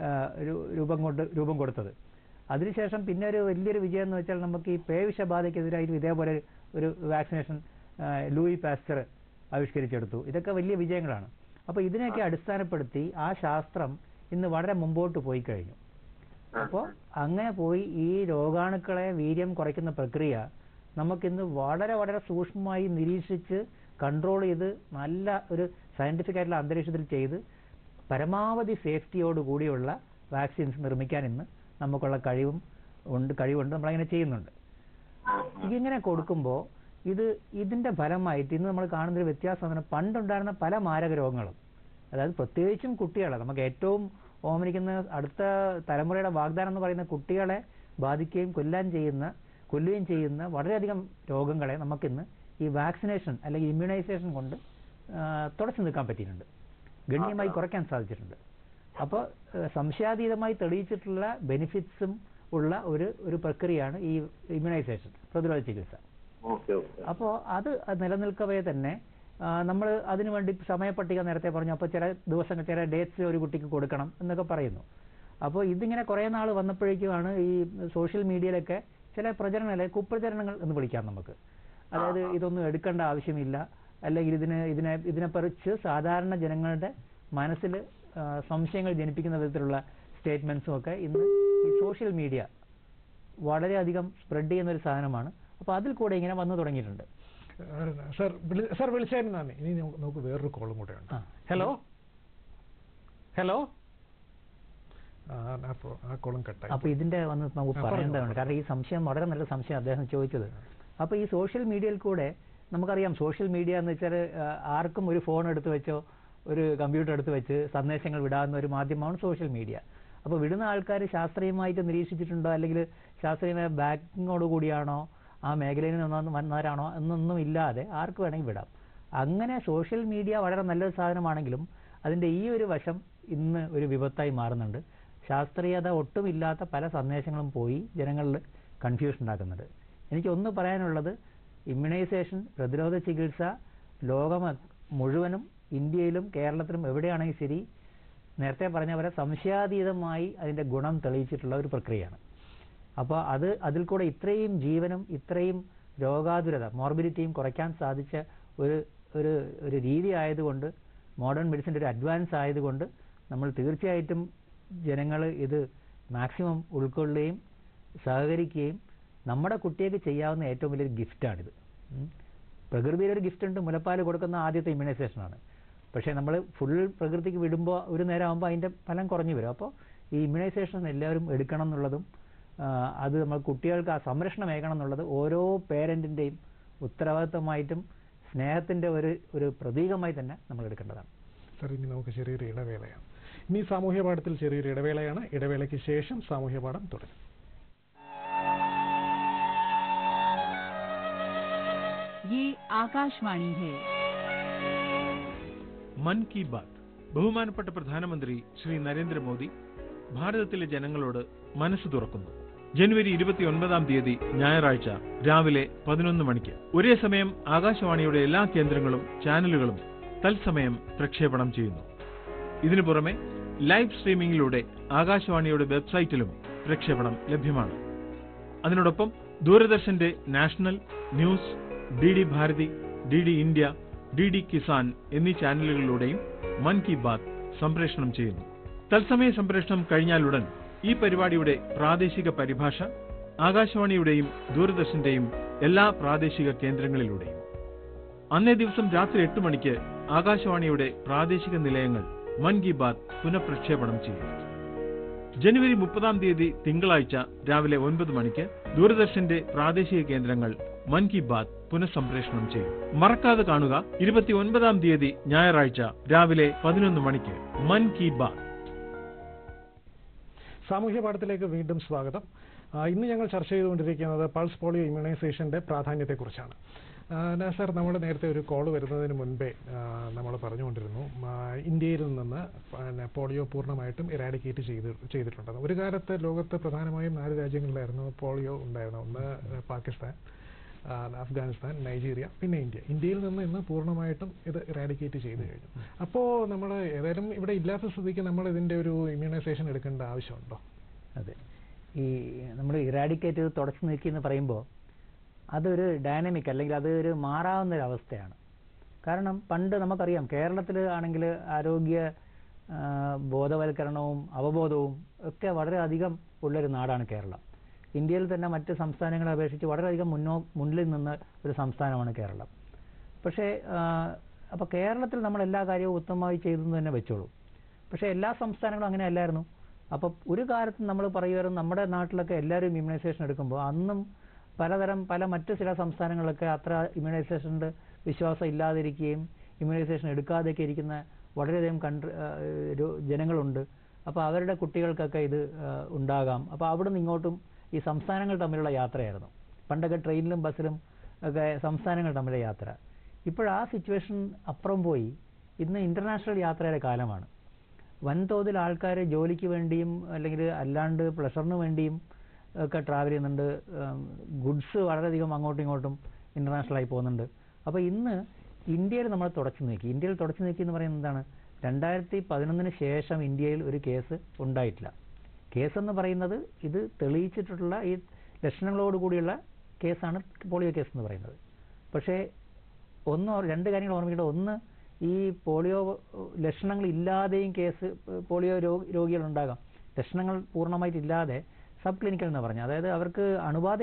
Speaker 2: രൂപം കൊടുത്തത്. അതിനുശേഷം പിന്നെ ഒരു വലിയൊരു വിജയം എന്ന് വെച്ചാൽ നമുക്ക് ഈ പേവിഷബാധയ്ക്കെതിരായിട്ട് ഇതേപോലെ ഒരു വാക്സിനേഷൻ ലൂയി പാസ്റ്റർ ആവിഷ്കരിച്ചെടുത്തു. ഇതൊക്കെ വലിയ വിജയങ്ങളാണ്. അപ്പോൾ ഇതിനെയൊക്കെ അടിസ്ഥാനപ്പെടുത്തി ആ ശാസ്ത്രം ഇന്ന് വളരെ മുമ്പോട്ട് പോയി കഴിഞ്ഞു. അപ്പോൾ അങ്ങനെ പോയി ഈ രോഗാണുക്കളെ വീര്യം കുറയ്ക്കുന്ന പ്രക്രിയ നമുക്കിന്ന് വളരെ വളരെ സൂക്ഷ്മമായി നിരീക്ഷിച്ച് കൺട്രോൾ ചെയ്ത് നല്ല ഒരു സയന്റിഫിക് ആയിട്ടുള്ള അന്തരീക്ഷത്തിൽ ചെയ്ത് പരമാവധി സേഫ്റ്റിയോട് കൂടിയുള്ള വാക്സിൻസ് നിർമ്മിക്കാൻ ഇന്ന് നമുക്കുള്ള കഴിവുണ്ട്. നമ്മളങ്ങനെ ചെയ്യുന്നുണ്ട്. ഇതിങ്ങനെ കൊടുക്കുമ്പോൾ ഇതിന്റെ ഫലമായിട്ട് ഇന്ന് നമ്മൾ കാണുന്നൊരു വ്യത്യാസം, പണ്ടുണ്ടായിരുന്ന പല മാരക രോഗങ്ങളും, അതായത് പ്രത്യേകിച്ചും കുട്ടികളെ, നമുക്ക് ഏറ്റവും ഓമനിക്കുന്ന അടുത്ത തലമുറയുടെ വാഗ്ദാനം എന്ന് പറയുന്ന കുട്ടികളെ ബാധിക്കുകയും കൊല്ലുകയും ചെയ്യുന്ന വളരെയധികം രോഗങ്ങളെ നമുക്കിന്ന് ഈ വാക്സിനേഷൻ അല്ലെങ്കിൽ ഇമ്മ്യൂണൈസേഷൻ കൊണ്ട് തുടച്ചു നിൽക്കാൻ പറ്റിയിട്ടുണ്ട്, ഗണ്യമായി കുറയ്ക്കാൻ സാധിച്ചിട്ടുണ്ട്. അപ്പോൾ സംശയാതീതമായി തെളിയിച്ചിട്ടുള്ള ബെനിഫിറ്റ്സും ഉള്ള ഒരു പ്രക്രിയയാണ് ഈ ഇമ്മ്യൂണൈസേഷൻ, പ്രതിരോധ ചികിത്സ. അപ്പോൾ അത് നിലനിൽക്കവേ തന്നെ നമ്മൾ അതിനുവേണ്ടി സമയപ്പട്ടിക നേരത്തെ പറഞ്ഞു. അപ്പോൾ ചില ദിവസങ്ങൾ, ചില ഡേറ്റ്സ് ഒരു കുട്ടിക്ക് കൊടുക്കണം എന്നൊക്കെ പറയുന്നു. അപ്പോൾ ഇതിങ്ങനെ കുറേ നാൾ വന്നപ്പോഴേക്കുമാണ് ഈ സോഷ്യൽ മീഡിയയിലൊക്കെ ചില പ്രചരണങ്ങൾ, കുപ്രചരണങ്ങൾ എന്ന് വിളിക്കാം നമുക്ക്. അതായത് ഇതൊന്നും എടുക്കേണ്ട ആവശ്യമില്ല, അല്ലെങ്കിൽ ഇതിനെക്കുറിച്ച് സാധാരണ ജനങ്ങളുടെ മനസ്സിൽ സംശയങ്ങൾ ജനിപ്പിക്കുന്ന വിധത്തിലുള്ള സ്റ്റേറ്റ്മെന്റ്സും ഒക്കെ ഇന്ന് ഈ സോഷ്യൽ മീഡിയ വളരെയധികം സ്പ്രെഡ് ചെയ്യുന്ന ഒരു സാധനമാണ്. അപ്പോൾ അതിൽ കൂടെ ഇങ്ങനെ വന്നു തുടങ്ങിയിട്ടുണ്ട്.
Speaker 1: സർ വിളിച്ചതിന് നന്ദി. ഇനി നമുക്ക് വേറൊരു കോളും കൂടെ ഉണ്ട്. ഹലോ ആ കോളും കട്ടായി.
Speaker 2: അപ്പോൾ ഇതിന്റെ നമുക്ക് പറയേണ്ടതുണ്ട്, കാരണം ഈ സംശയം വളരെ നല്ല സംശയം അദ്ദേഹം ചോദിച്ചത്. അപ്പോൾ ഈ സോഷ്യൽ മീഡിയയിൽ കൂടെ നമുക്കറിയാം, സോഷ്യൽ മീഡിയ എന്ന് വെച്ചാൽ ആർക്കും ഒരു ഫോൺ എടുത്ത് വെച്ചോ ഒരു കമ്പ്യൂട്ടർ എടുത്ത് വെച്ച് സന്ദേശങ്ങൾ വിടാവുന്ന ഒരു മാധ്യമമാണ് സോഷ്യൽ മീഡിയ. അപ്പോൾ വിടുന്ന ആൾക്കാർ ശാസ്ത്രീയമായിട്ട് നിരീക്ഷിച്ചിട്ടുണ്ടോ, അല്ലെങ്കിൽ ശാസ്ത്രീയ ബാക്കിങ്ങോട് കൂടിയാണോ, ആ മേഖലയിൽ നിന്ന് വന്നവരാണോ എന്നൊന്നും ഇല്ലാതെ ആർക്ക് വേണമെങ്കിൽ വിടാം. അങ്ങനെ സോഷ്യൽ മീഡിയ വളരെ നല്ലൊരു സാധനമാണെങ്കിലും അതിൻ്റെ ഈ ഒരു വശം ഇന്ന് ഒരു വിപത്തായി മാറുന്നുണ്ട്. ശാസ്ത്രീയത ഒട്ടുമില്ലാത്ത പല സന്ദേശങ്ങളും പോയി ജനങ്ങളിൽ കൺഫ്യൂഷൻ ഉണ്ടാക്കുന്നുണ്ട്. എനിക്കൊന്ന് പറയാനുള്ളത്, ഇമ്മ്യൂണൈസേഷൻ, പ്രതിരോധ ചികിത്സ ലോകം മുഴുവനും, ഇന്ത്യയിലും കേരളത്തിലും എവിടെയാണെങ്കിൽ ശരി, നേരത്തെ പറഞ്ഞ പോലെ സംശയാതീതമായി അതിൻ്റെ ഗുണം തെളിയിച്ചിട്ടുള്ള ഒരു പ്രക്രിയയാണ്. അപ്പോൾ അതിൽ കൂടെ ഇത്രയും ജീവനും ഇത്രയും രോഗാതുരത മോർബിഡിറ്റിയും കുറയ്ക്കാൻ സാധിച്ച ഒരു ഒരു ഒരു രീതി ആയതുകൊണ്ട്, മോഡേൺ മെഡിസിൻ്റെ ഒരു അഡ്വാൻസ് ആയതുകൊണ്ട് നമ്മൾ തീർച്ചയായിട്ടും ജനങ്ങൾ ഇത് മാക്സിമം ഉൾക്കൊള്ളുകയും സഹകരിക്കുകയും നമ്മുടെ കുട്ടിക്ക് ചെയ്യാവുന്ന ഏറ്റവും വലിയൊരു ഗിഫ്റ്റാണിത്. പ്രകൃതിയുടെ ഒരു ഗിഫ്റ്റ് ഉണ്ട്, മുലപ്പാൽ കൊടുക്കുന്ന ആദ്യത്തെ ഇമ്മ്യൂണൈസേഷനാണ്. പക്ഷേ നമ്മൾ ഫുൾ പ്രകൃതിക്ക് വിടുമ്പോൾ ഒരു നേരം ആകുമ്പോൾ അതിൻ്റെ ഫലം കുറഞ്ഞു വരും. അപ്പോൾ ഈ ഇമ്മ്യൂണൈസേഷൻ എല്ലാവരും എടുക്കണം എന്നുള്ളതും അത് നമ്മൾ കുട്ടികൾക്ക് ആ സംരക്ഷണം ഏകണം എന്നുള്ളത് ഓരോ പേരൻറ്റിൻ്റെയും ഉത്തരവാദിത്തമായിട്ടും സ്നേഹത്തിൻ്റെ ഒരു പ്രതീകമായി തന്നെ നമ്മൾ എടുക്കേണ്ടതാണ്.
Speaker 1: സാർ, ഇനി നമുക്ക് ചെറിയൊരു ഇടവേളയാണ്. ഇനി സാമൂഹ്യ പാഠത്തിൽ ചെറിയൊരു ഇടവേളയാണ്. ഇടവേളയ്ക്ക് ശേഷം സാമൂഹ്യ പാഠം തുടരും.
Speaker 4: ये आकाशवाणी है.
Speaker 5: മൻ കി ബാത്ത്. ബഹുമാനപ്പെട്ട പ്രധാനമന്ത്രി ശ്രീ നരേന്ദ്രമോദി ഭാരതത്തിലെ ജനങ്ങളോട് മനസ്സ് തുറക്കുന്നു. ജനുവരി 29 ഞായറാഴ്ച രാവിലെ 11 മണിക്ക് ഒരേ സമയം ആകാശവാണിയുടെ എല്ലാ കേന്ദ്രങ്ങളും ചാനലുകളും തത്സമയം പ്രക്ഷേപണം ചെയ്യുന്നു. ഇതിനു പുറമെ ലൈവ് സ്ട്രീമിംഗിലൂടെ ആകാശവാണിയുടെ വെബ്സൈറ്റിലും പ്രക്ഷേപണം ലഭ്യമാണ്. അതിനോടൊപ്പം ദൂരദർശന്റെ national, news, DD Bharati, DD India, DD Kisan എന്നീ ചാനലുകളിലൂടെയും മൻ കി ബാത്ത് സംപ്രേഷണം ചെയ്യുന്നു. തത്സമയ സംപ്രേഷണം കഴിഞ്ഞാലുടൻ ഈ പരിപാടിയുടെ പ്രാദേശിക പരിഭാഷ ആകാശവാണിയുടെയും ദൂരദർശന്റെയും എല്ലാ പ്രാദേശിക കേന്ദ്രങ്ങളിലൂടെയും. അന്നേ ദിവസം രാത്രി 8 മണിക്ക് ആകാശവാണിയുടെ പ്രാദേശിക നിലയങ്ങൾ മൻ കി ബാത്ത് പുനഃപ്രക്ഷേപണം ചെയ്യും. ജനുവരി 30 തിങ്കളാഴ്ച രാവിലെ 9 മണിക്ക് ദൂരദർശന്റെ പ്രാദേശിക കേന്ദ്രങ്ങൾ മൻ കി ബാത്ത് പുനഃസംപ്രേഷണം ചെയ്യും. മറക്കാതെ കാണുക. 29 ഞായറാഴ്ച രാവിലെ 11 മണിക്ക് മൻ കി ബാത്ത്.
Speaker 1: സാമൂഹ്യ പാഠത്തിലേക്ക് വീണ്ടും സ്വാഗതം. ഇന്ന് ഞങ്ങൾ ചർച്ച ചെയ്തുകൊണ്ടിരിക്കുന്നത് പൾസ് പോളിയോ ഇമ്മ്യൂണൈസേഷന്റെ പ്രാധാന്യത്തെക്കുറിച്ചാണ്. സാർ, നമ്മൾ നേരത്തെ ഒരു കോൾ വരുന്നതിന് മുൻപേ നമ്മൾ പറഞ്ഞുകൊണ്ടിരുന്നു ഇന്ത്യയിൽ നിന്ന് പോളിയോ പൂർണ്ണമായിട്ടും ഇറാഡിക്കേറ്റ് ചെയ്തിട്ടുണ്ടെന്ന്. ഒരു കാലത്ത് ലോകത്ത് പ്രധാനമായും 4 രാജ്യങ്ങളിലായിരുന്നു പോളിയോ ഉണ്ടായിരുന്നത്. ഒന്ന് പാകിസ്ഥാൻ, അഫ്ഗാനിസ്ഥാൻ, നൈജീരിയ, പിന്നെ ഇന്ത്യ. ഇന്ത്യയിൽ നിന്ന് ഇന്ന് പൂർണ്ണമായിട്ടും ഇത് ഇറാഡിക്കേറ്റ് ചെയ്ത് കഴിഞ്ഞു. അപ്പോൾ നമ്മൾ ഏതായാലും ഇവിടെ ഇല്ലാത്ത സ്ഥിതിക്ക് നമ്മൾ ഇതിൻ്റെ ഒരു ഇമ്മ്യൂണൈസേഷൻ എടുക്കേണ്ട ആവശ്യമുണ്ടോ?
Speaker 2: അതെ, ഈ നമ്മൾ ഇറാഡിക്കേറ്റ് ചെയ്ത് തുടച്ചു നീക്കി എന്ന് പറയുമ്പോൾ അതൊരു ഡൈനാമിക് അല്ലെങ്കിൽ അതൊരു മാറാവുന്നൊരവസ്ഥയാണ്. കാരണം പണ്ട് നമുക്കറിയാം, കേരളത്തിൽ ആണെങ്കിൽ ആരോഗ്യ ബോധവൽക്കരണവും അവബോധവും ഒക്കെ വളരെയധികം ഉള്ളൊരു നാടാണ് കേരളം. ഇന്ത്യയിൽ തന്നെ മറ്റ് സംസ്ഥാനങ്ങളെ അപേക്ഷിച്ച് വളരെയധികം മുന്നിൽ നിന്ന ഒരു സംസ്ഥാനമാണ് കേരളം. പക്ഷേ അപ്പോൾ കേരളത്തിൽ നമ്മൾ എല്ലാ കാര്യവും ഉത്തമമായി ചെയ്തെന്ന് തന്നെ വെച്ചോളൂ. പക്ഷേ എല്ലാ സംസ്ഥാനങ്ങളും അങ്ങനെ അല്ലായിരുന്നു. അപ്പോൾ ഒരു കാലത്ത് നമ്മൾ പറയുമായിരുന്നു നമ്മുടെ നാട്ടിലൊക്കെ എല്ലാവരും ഇമ്മ്യൂണൈസേഷൻ എടുക്കുമ്പോൾ അന്നും പല മറ്റ് ചില സംസ്ഥാനങ്ങളിലൊക്കെ അത്ര ഇമ്മ്യൂണൈസേഷൻ്റെ വിശ്വാസം ഇല്ലാതിരിക്കുകയും ഇമ്മ്യൂണൈസേഷൻ എടുക്കാതെയൊക്കെ ഇരിക്കുന്ന വളരെയധികം ജനങ്ങളുണ്ട്. അപ്പോൾ അവരുടെ കുട്ടികൾക്കൊക്കെ ഇത് ഉണ്ടാകാം. അപ്പോൾ അവിടെ നിന്ന് ഇങ്ങോട്ടും ഈ സംസ്ഥാനങ്ങൾ തമ്മിലുള്ള യാത്രയായിരുന്നു. പണ്ടൊക്കെ ട്രെയിനിലും ബസ്സിലും ഒക്കെ സംസ്ഥാനങ്ങൾ തമ്മിലുള്ള യാത്ര. ഇപ്പോഴാ സിറ്റുവേഷൻ അപ്പുറം പോയി. ഇന്ന് ഇൻ്റർനാഷണൽ യാത്രയുടെ കാലമാണ്. വൻതോതിൽ ആൾക്കാർ ജോലിക്ക് വേണ്ടിയും അല്ലെങ്കിൽ അല്ലാണ്ട് പ്ലഷറിന് വേണ്ടിയും ഒക്കെ ട്രാവൽ ചെയ്യുന്നുണ്ട്. ഗുഡ്സ് വളരെയധികം അങ്ങോട്ടും ഇങ്ങോട്ടും ഇൻ്റർനാഷണലായി പോകുന്നുണ്ട്. അപ്പോൾ ഇന്ന് ഇന്ത്യയിൽ നമ്മൾ തുടച്ചു നീക്കി. ഇന്ത്യയിൽ തുടച്ചു നീക്കി എന്ന് പറയുന്നത് എന്താണ്? 2011 ശേഷം ഇന്ത്യയിൽ ഒരു കേസ് ഉണ്ടായിട്ടില്ല. കേസെന്ന് പറയുന്നത് ഇത് തെളിയിച്ചിട്ടുള്ള ഈ ലക്ഷണങ്ങളോടുകൂടിയുള്ള കേസാണ് പോളിയോ കേസ് എന്ന് പറയുന്നത്. പക്ഷേ 2 കാര്യങ്ങൾ ഓർമ്മിക്കേണ്ടത്. ഒന്ന്, ഈ പോളിയോ ലക്ഷണങ്ങൾ ഇല്ലാതെയും പോളിയോ രോഗികളുണ്ടാകാം. ലക്ഷണങ്ങൾ പൂർണ്ണമായിട്ടില്ലാതെ സബ് ക്ലിനിക്കൽ എന്ന് പറഞ്ഞാൽ, അതായത് അവർക്ക് അണുബാധ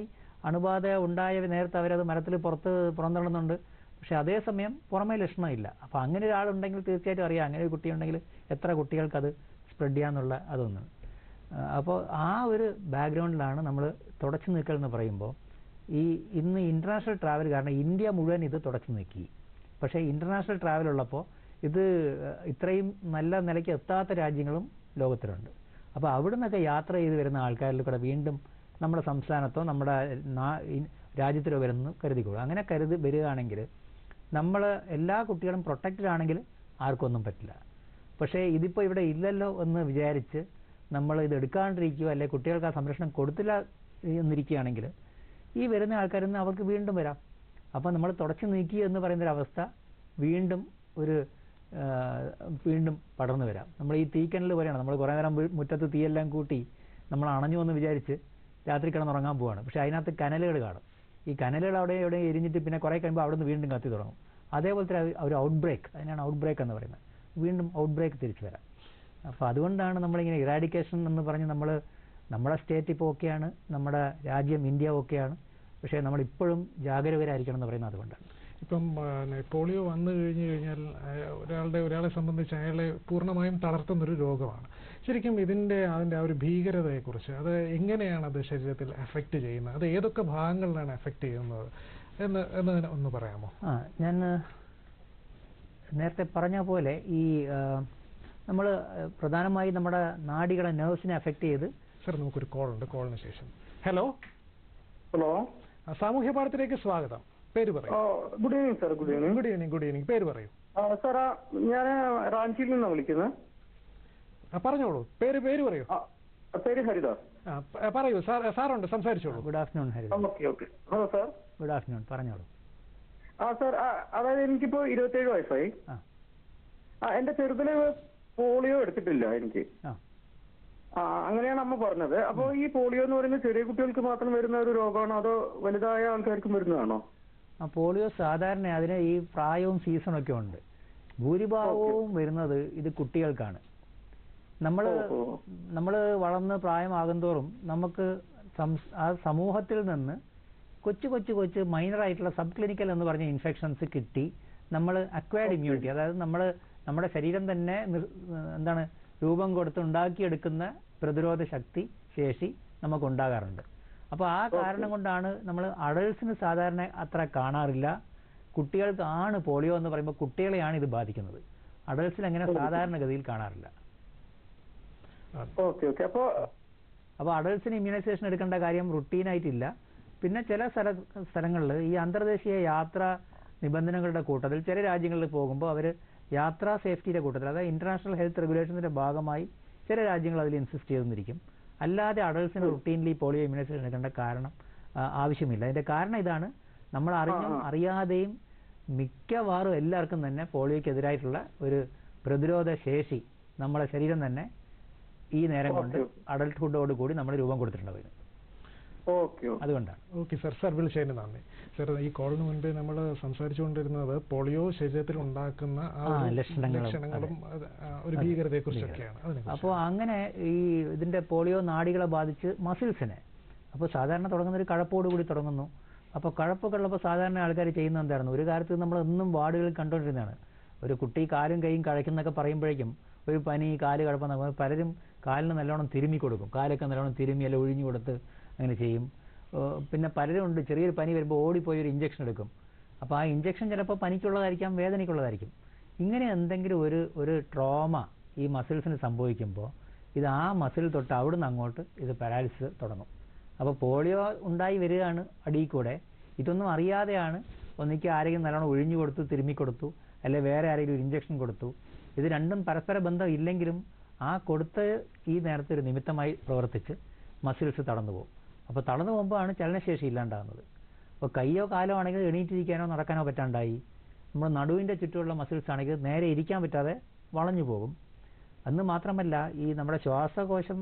Speaker 2: ഉണ്ടായ നേരത്തെ അവരത് മരത്തിൽ പുറന്തള്ളുന്നുണ്ട്. പക്ഷേ അതേസമയം പുറമേ ലക്ഷണമില്ല. അപ്പോൾ അങ്ങനെ ഒരാളുണ്ടെങ്കിൽ തീർച്ചയായിട്ടും അറിയാം, അങ്ങനെ ഒരു കുട്ടിയുണ്ടെങ്കിൽ എത്ര കുട്ടികൾക്കത് സ്പ്രെഡ് ചെയ്യാന്നുള്ള അതൊന്ന്. അപ്പോൾ ആ ഒരു ബാക്ക്ഗ്രൗണ്ടിലാണ് നമ്മൾ തുടച്ചു നീക്കൽ എന്ന് പറയുമ്പോൾ ഇന്ന് ഇൻ്റർനാഷണൽ ട്രാവൽ കാരണം ഇന്ത്യ മുഴുവൻ ഇത് തുടച്ചു നീക്കി. പക്ഷേ ഇൻ്റർനാഷണൽ ട്രാവൽ ഉള്ളപ്പോൾ ഇത് ഇത്രയും നല്ല നിലയ്ക്ക് എത്താത്ത രാജ്യങ്ങളും ലോകത്തിലുണ്ട്. അപ്പോൾ അവിടെ നിന്നൊക്കെ യാത്ര ചെയ്ത് വരുന്ന ആൾക്കാരിൽ കൂടെ വീണ്ടും നമ്മുടെ സംസ്ഥാനത്തോ നമ്മുടെ രാജ്യത്തിലോ വരുന്നു കരുതിക്കോളൂ. അങ്ങനെ വരികയാണെങ്കിൽ നമ്മൾ എല്ലാ കുട്ടികളും പ്രൊട്ടക്റ്റഡ് ആണെങ്കിൽ ആർക്കൊന്നും പറ്റില്ല. പക്ഷേ ഇതിപ്പോൾ ഇവിടെ ഇല്ലല്ലോ എന്ന് വിചാരിച്ച് നമ്മൾ ഇത് എടുക്കാണ്ടിരിക്കുക, അല്ലെങ്കിൽ കുട്ടികൾക്ക് ആ സംരക്ഷണം കൊടുത്തില്ല എന്നിരിക്കുകയാണെങ്കിൽ ഈ വരുന്ന ആൾക്കാരിൽ നിന്ന് അവർക്ക് വീണ്ടും വരാം. അപ്പോൾ നമ്മൾ തുടച്ചു നീക്കി എന്ന് പറയുന്നൊരവസ്ഥ വീണ്ടും പടർന്നു വരാം. നമ്മൾ ഈ തീക്കനൽ പോലെയാണ്. നമ്മൾ കുറേ നേരം മുറ്റത്ത് തീയെല്ലാം കൂട്ടി നമ്മൾ അണഞ്ഞു എന്ന് വിചാരിച്ച് രാത്രി കിടന്നുറങ്ങാൻ പോവാണ്. പക്ഷേ അതിനകത്ത് കനലുകൾ കാണും. ഈ കനലുകൾ അവിടെ എവിടെ എരിഞ്ഞിട്ട് പിന്നെ കുറേ കഴിയുമ്പോൾ അവിടെ നിന്ന് വീണ്ടും കത്തി തുടങ്ങും. അതേപോലത്തെ ഒരു ഔട്ട് ബ്രേക്ക്, അതിനാണ് ഔട്ട് ബ്രേക്ക് എന്ന് പറയുന്നത്. വീണ്ടും ഔട്ട് ബ്രേക്ക് തിരിച്ചു വരാം. അപ്പോൾ അതുകൊണ്ടാണ് നമ്മളിങ്ങനെ ഇറാഡിക്കേഷൻ എന്ന് പറഞ്ഞ് നമ്മുടെ സ്റ്റേറ്റ് ഇപ്പോൾ ഓക്കെയാണ്, നമ്മുടെ രാജ്യം ഇന്ത്യ ഓക്കെയാണ്, പക്ഷേ നമ്മളിപ്പോഴും ജാഗരൂകരായിരിക്കണം എന്ന് പറയുന്നത് അതുകൊണ്ടാണ്.
Speaker 1: ഇപ്പം പോളിയോ വന്നു കഴിഞ്ഞാൽ ഒരാളെ സംബന്ധിച്ച് അയാളെ പൂർണ്ണമായും തളർത്തുന്നൊരു രോഗമാണ്. ശരിക്കും അതിൻ്റെ ആ ഒരു ഭീകരതയെക്കുറിച്ച്, അത് എങ്ങനെയാണ് അത് ശരീരത്തിൽ എഫക്റ്റ് ചെയ്യുന്നത്, അത് ഏതൊക്കെ ഭാഗങ്ങളിലാണ് എഫക്റ്റ് ചെയ്യുന്നത് എന്ന് ഒന്ന് പറയാമോ?
Speaker 2: ഞാൻ നേരത്തെ പറഞ്ഞ പോലെ ഈ നമ്മൾ പ്രധാനമായി നമ്മുടെ നാഡികളെ നെർവ്സിനെ എഫക്റ്റ് ചെയ്ത്.
Speaker 1: സർ, നമുക്കൊരു കോൾ ഉണ്ട്, കോളിന് ശേഷം. ഹലോ
Speaker 6: ഹലോ,
Speaker 1: സാമൂഹ്യ പാഠത്തിലേക്ക് സ്വാഗതം. പേര് പറയൂ.
Speaker 6: Good evening sir. Good evening.
Speaker 1: Good evening. Good evening. പേര് പറയൂ.
Speaker 6: സാർ, ഞാൻ റാഞ്ചിയിൽ നിന്നാണ് വിളിക്കുന്നത്.
Speaker 1: പറഞ്ഞോളൂ. പേര് പറയൂ.
Speaker 6: പേര് ഹരിദാസ്.
Speaker 1: പറയൂ. സാറുണ്ട്, സംസാരിച്ചോളൂ.
Speaker 2: Good afternoon Haridas.
Speaker 6: Okay. Hello sir.
Speaker 2: Good afternoon, പറഞ്ഞോളൂ.
Speaker 6: സാർ, അതായത് എനിക്കിപ്പോ 27 വയസ്സായി. എന്റെ ചെറുതില് പോളിയോ എടുത്തിട്ടില്ല എനിക്ക്. അങ്ങനെയാണ് അമ്മ പറഞ്ഞത്. അപ്പൊ ഈ പോളിയോ എന്ന് പറയുന്നത് ചെറിയ കുട്ടികൾക്ക് മാത്രം വരുന്ന ഒരു രോഗമാണോ അതോ വലുതായ ആൾക്കാർക്കും വരുന്നതാണോ?
Speaker 2: പോളിയോ സാധാരണ അതിന് ഈ പ്രായവും സീസണും ഒക്കെ ഉണ്ട്. ഭൂരിഭാഗവും വരുന്നത് ഇത് കുട്ടികൾക്കാണ്. നമ്മൾ വളർന്ന് പ്രായമാകുന്തോറും നമുക്ക് ആ സമൂഹത്തിൽ നിന്ന് കൊച്ചു മൈനറായിട്ടുള്ള സബ് ക്ലിനിക്കൽ എന്ന് പറഞ്ഞ ഇൻഫെക്ഷൻസ് കിട്ടി നമ്മൾ അക്വയർഡ് ഇമ്മ്യൂണിറ്റി, അതായത് നമ്മുടെ ശരീരം തന്നെ രൂപം കൊടുത്ത് ഉണ്ടാക്കിയെടുക്കുന്ന പ്രതിരോധ ശേഷി നമുക്കുണ്ടാകാറുണ്ട്. അപ്പോൾ ആ കാരണം കൊണ്ടാണ് നമ്മൾ അഡൾട്ട്സിന് സാധാരണ അത്ര കാണാറില്ല. കുട്ടികൾക്കാണ് പോളിയോ എന്ന് പറയുമ്പോൾ കുട്ടികളെയാണ് ഇത് ബാധിക്കുന്നത്. അഡൾട്ട്സിൽ അങ്ങനെ സാധാരണഗതിയിൽ കാണാറില്ല. അപ്പോൾ അഡൾട്ട്സിന് ഇമ്മ്യൂണൈസേഷൻ എടുക്കേണ്ട കാര്യം റുട്ടീനായിട്ടില്ല. പിന്നെ ചില സ്ഥലങ്ങളിൽ ഈ അന്തർദേശീയ യാത്രാ നിബന്ധനകളുടെ കൂട്ടത്തിൽ ചില രാജ്യങ്ങളിൽ പോകുമ്പോൾ അവർ യാത്രാ സേഫ്റ്റിയുടെ കൂട്ടത്തിൽ, അതായത് ഇന്റർനാഷണൽ ഹെൽത്ത് റെഗുലേഷന്റെ ഭാഗമായി ചില രാജ്യങ്ങൾ അതിൽ ഇൻസിസ്റ്റ് ചെയ്തിരിക്കും. അല്ലാതെ അഡൾട്ട്സിന് റുട്ടീൻലി പോളിയോ ഇമ്മ്യൂണൈസേഷൻ എടുക്കേണ്ട ആവശ്യമില്ല. അതിന്റെ കാരണം ഇതാണ്, നമ്മൾ അറിയാതെയും മിക്കവാറും എല്ലാവർക്കും തന്നെ പോളിയോക്കെതിരായിട്ടുള്ള ഒരു പ്രതിരോധ ശേഷി നമ്മുടെ ശരീരം തന്നെ ഈ നേരം കൊണ്ട് അഡൾട്ട്ഹുഡോട് കൂടി നമ്മൾ രൂപം കൊടുത്തിട്ടുണ്ടാവും. അതുകൊണ്ടാണ്.
Speaker 1: ഓക്കെ സർ, വിളിച്ചതിന് നന്ദി. സർ, ഈ കോളിന് മുൻപ് നമ്മൾ സംസാരിച്ചുകൊണ്ടിരുന്നത് പോളിയോ ശരീരത്തിൽ ഉണ്ടാക്കുന്ന ലക്ഷണങ്ങളും ഒരു ഭീകരതയെ കുറിച്ചൊക്കെയാണ്.
Speaker 2: അപ്പോൾ അങ്ങനെ ഇതിന്റെ പോളിയോ നാഡികളെ ബാധിച്ച് മസിൽസിനെ, അപ്പോൾ സാധാരണ തുടങ്ങുന്ന ഒരു കഴപ്പോട് കൂടി തുടങ്ങുന്നു. അപ്പോൾ കഴപ്പൊക്കെ ഉള്ളപ്പോൾ സാധാരണ ആൾക്കാർ ചെയ്യുന്നത് എന്തായിരുന്നു, ഒരു കാലത്ത് നമ്മൾ എന്നും വാർഡുകളിൽ കണ്ടുകൊണ്ടിരുന്നതാണ്. ഒരു കുട്ടി കാലും കൈയും കഴയ്ക്കുന്നൊക്കെ പറയുമ്പോഴേക്കും ഒരു പനി, കാല് കഴപ്പം, പലരും കാലിന് നല്ലോണം തിരുമ്മി കൊടുക്കും. കാലൊക്കെ നല്ലോണം തിരുമ്മി അല്ല ഒഴിഞ്ഞു കൊടുത്ത് അങ്ങനെ ചെയ്യും. പിന്നെ പലരും ഉണ്ട്, ചെറിയൊരു പനി വരുമ്പോൾ ഓടിപ്പോയി ഒരു ഇഞ്ചക്ഷൻ എടുക്കും. അപ്പോൾ ആ ഇഞ്ചക്ഷൻ ചിലപ്പോൾ പനിക്കുള്ളതായിരിക്കാം, വേദനയ്ക്കുള്ളതായിരിക്കും. ഇങ്ങനെ എന്തെങ്കിലും ഒരു ട്രോമ ഈ മസിൽസിന് സംഭവിക്കുമ്പോൾ ഇത് ആ മസിൽ തൊട്ട് അവിടുന്ന് അങ്ങോട്ട് ഇത് പാരാലിസിസ് തുടങ്ങും. അപ്പോൾ പോളിയോ ഉണ്ടായി വരികയാണ് അടിയിൽ കൂടെ. ഇതൊന്നും അറിയാതെയാണ് ഒന്നിക്ക് ആരെങ്കിലും നല്ലോണം ഒഴിഞ്ഞു കൊടുത്തു, തിരുമ്മിക്കൊടുത്തു, അല്ലെ വേറെ ആരെങ്കിലും ഒരു ഇഞ്ചക്ഷൻ കൊടുത്തു. ഇത് രണ്ടും പരസ്പര ബന്ധം ഇല്ലെങ്കിലും ആ കൊടുത്ത ഈ നേരത്തെ ഒരു നിമിത്തമായി പ്രവർത്തിച്ച് മസിൽസ് തടന്നു പോകും. അപ്പോൾ തടന്നു പോകുമ്പോഴാണ് ചലനശേഷി ഇല്ലാണ്ടാകുന്നത്. അപ്പോൾ കയ്യോ കാലോ ആണെങ്കിൽ എണീറ്റിരിക്കാനോ നടക്കാനോ പറ്റാണ്ടായി. നമ്മൾ നടുവിൻ്റെ ചുറ്റുമുള്ള മസിൽസ് ആണെങ്കിൽ നേരെ ഇരിക്കാൻ പറ്റാതെ വളഞ്ഞു പോകും. അന്ന് മാത്രമല്ല, ഈ നമ്മുടെ ശ്വാസകോശം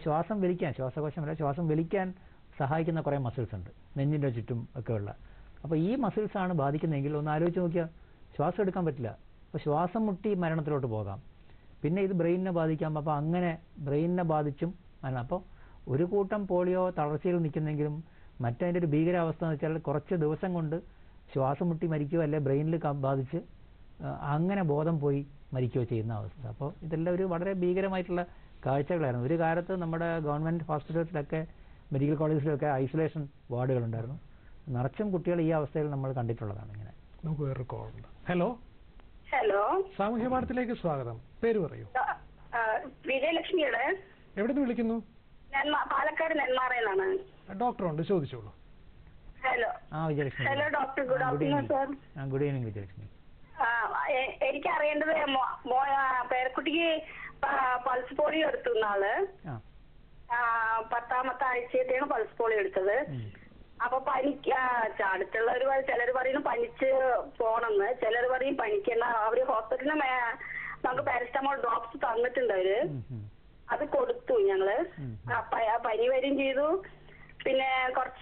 Speaker 2: വലിക്കാൻ സഹായിക്കുന്ന കുറേ മസിൽസ് ഉണ്ട് നെഞ്ചിൻ്റെ ചുറ്റും ഒക്കെ ഉള്ള. അപ്പോൾ ഈ മസിൽസാണ് ബാധിക്കുന്നതെങ്കിൽ ഒന്ന് ആലോചിച്ച് നോക്കിയാൽ ശ്വാസം എടുക്കാൻ പറ്റില്ല. അപ്പോൾ ശ്വാസം മുട്ടി മരണത്തിലോട്ട് പോകാം. പിന്നെ ഇത് ബ്രെയിനിനെ ബാധിക്കാം. അപ്പോൾ അങ്ങനെ ബ്രെയിനിനെ ബാധിച്ചും മരണം. അപ്പോൾ ഒരു കൂട്ടം പോളിയോ തളർച്ചയിൽ നിൽക്കുന്നെങ്കിലും മറ്റതിൻ്റെ ഒരു ഭീകരാവസ്ഥ എന്ന് വെച്ചാൽ കുറച്ച് ദിവസം കൊണ്ട് ശ്വാസം മുട്ടി മരിക്കുകയോ അല്ലെ ബ്രെയിനിൽ ബാധിച്ച് അങ്ങനെ ബോധം പോയി മരിക്കുകയോ ചെയ്യുന്ന അവസ്ഥ. അപ്പോൾ ഇതെല്ലാം ഒരു വളരെ ഭീകരമായിട്ടുള്ള കാഴ്ചകളായിരുന്നു. ഒരു കാലത്ത് നമ്മുടെ ഗവൺമെൻറ് ഹോസ്പിറ്റൽസിലൊക്കെ മെഡിക്കൽ കോളേജിലൊക്കെ ഐസൊലേഷൻ വാർഡുകളുണ്ടായിരുന്നു. നിറച്ചും കുട്ടികൾ ഈ അവസ്ഥയിൽ നമ്മൾ കണ്ടിട്ടുള്ളതാണ്. ഇങ്ങനെ
Speaker 1: നമുക്ക് വേറൊരു കോൾ ഉണ്ട്. ഹലോ, സാമൂഹ്യ പാഠത്തിലേക്ക് സ്വാഗതം. പേര് പറയൂ.
Speaker 7: വിജയലക്ഷ്മിയുടെ.
Speaker 1: എവിടെ നിന്ന് വിളിക്കുന്നു?
Speaker 7: പാലക്കാട് നെന്മാറയിലാണ്.
Speaker 1: ഡോക്ടറുണ്ട്, ചോദിച്ചോളൂ.
Speaker 2: Vijayalakshmi.
Speaker 7: Hello doctor, good afternoon sir.
Speaker 2: Good evening Vijayalakshmi.
Speaker 7: എനിക്ക് അറിയേണ്ടത് പേരക്കുട്ടിക്ക് പൾസ് പോളിയോ എടുത്തു നാള്. 10ാമത്തെ ആഴ്ചത്തെയാണ് പൾസ് പോളിയോ എടുത്തത്. അപ്പൊ അടുത്തുള്ളവർ ചിലർ പറയുന്നു പനിച്ച് പോണെന്ന്, ചിലർ പറയും പനിക്കണ്ട. അവര് ഹോസ്പിറ്റലിന് നമുക്ക് പാരസ്റ്റമോൾ ഡ്രോപ്സ് തന്നിട്ടുണ്ട് അവര്. അത് കൊടുത്തു ഞങ്ങള്. പനി വരും ചെയ്തു. പിന്നെ കുറച്ച്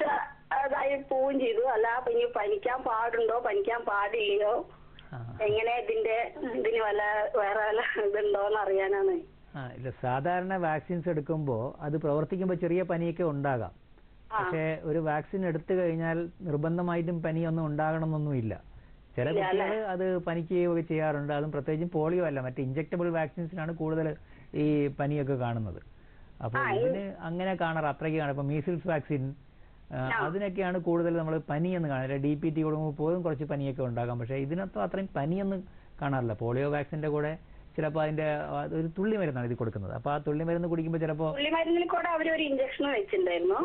Speaker 7: അതായി പോവുകയും ചെയ്തു. അല്ല ഇനി പനിക്കാൻ പാടുണ്ടോ പനിക്കാൻ പാടില്ലയോ, എങ്ങനെ ഇതിന് വേറെ വല്ല ഇതുണ്ടോന്ന് അറിയാനാണ്.
Speaker 2: ഇല്ല, സാധാരണ വാക്സിൻസ് എടുക്കുമ്പോൾ അത് പ്രവർത്തിക്കുമ്പോൾ ചെറിയ പനിയൊക്കെ ഉണ്ടാകാം. പക്ഷേ ഒരു വാക്സിൻ എടുത്തു കഴിഞ്ഞാൽ നിർബന്ധമായിട്ടും പനിയൊന്നും ഉണ്ടാകണമെന്നൊന്നുമില്ല. ചില കുട്ടികൾ അത് പനിക്കുകയൊക്കെ ചെയ്യാറുണ്ട്. അതും പ്രത്യേകിച്ചും പോളിയോ അല്ല, മറ്റേ ഇഞ്ചക്റ്റബിൾ വാക്സിൻസിനാണ് കൂടുതൽ ഈ പനിയൊക്കെ കാണുന്നത്. അപ്പോൾ ഇതിന് അങ്ങനെ കാണാറ് അത്രയ്ക്ക് കാണാം. ഇപ്പൊ മീസിൽസ് വാക്സിൻ അതിനൊക്കെയാണ് കൂടുതൽ നമ്മൾ പനിയെന്ന് കാണുന്നത്. DPT കൊടുക്കുമ്പോൾ പോലും കുറച്ച് പനിയൊക്കെ ഉണ്ടാകാം. പക്ഷേ ഇതിനകത്ത് അത്രയും പനിയൊന്നും കാണാറില്ല. പോളിയോ വാക്സിന്റെ കൂടെ ചിലപ്പോൾ അതിന്റെ ഒരു തുള്ളി മരുന്നാണ് ഇത് കൊടുക്കുന്നത്. അപ്പൊ ആ തുള്ളി മരുന്ന് കുടിക്കുമ്പോൾ ചിലപ്പോൾ
Speaker 7: ഇഞ്ചക്ഷൻ വെച്ചിട്ടുണ്ടായിരുന്നു.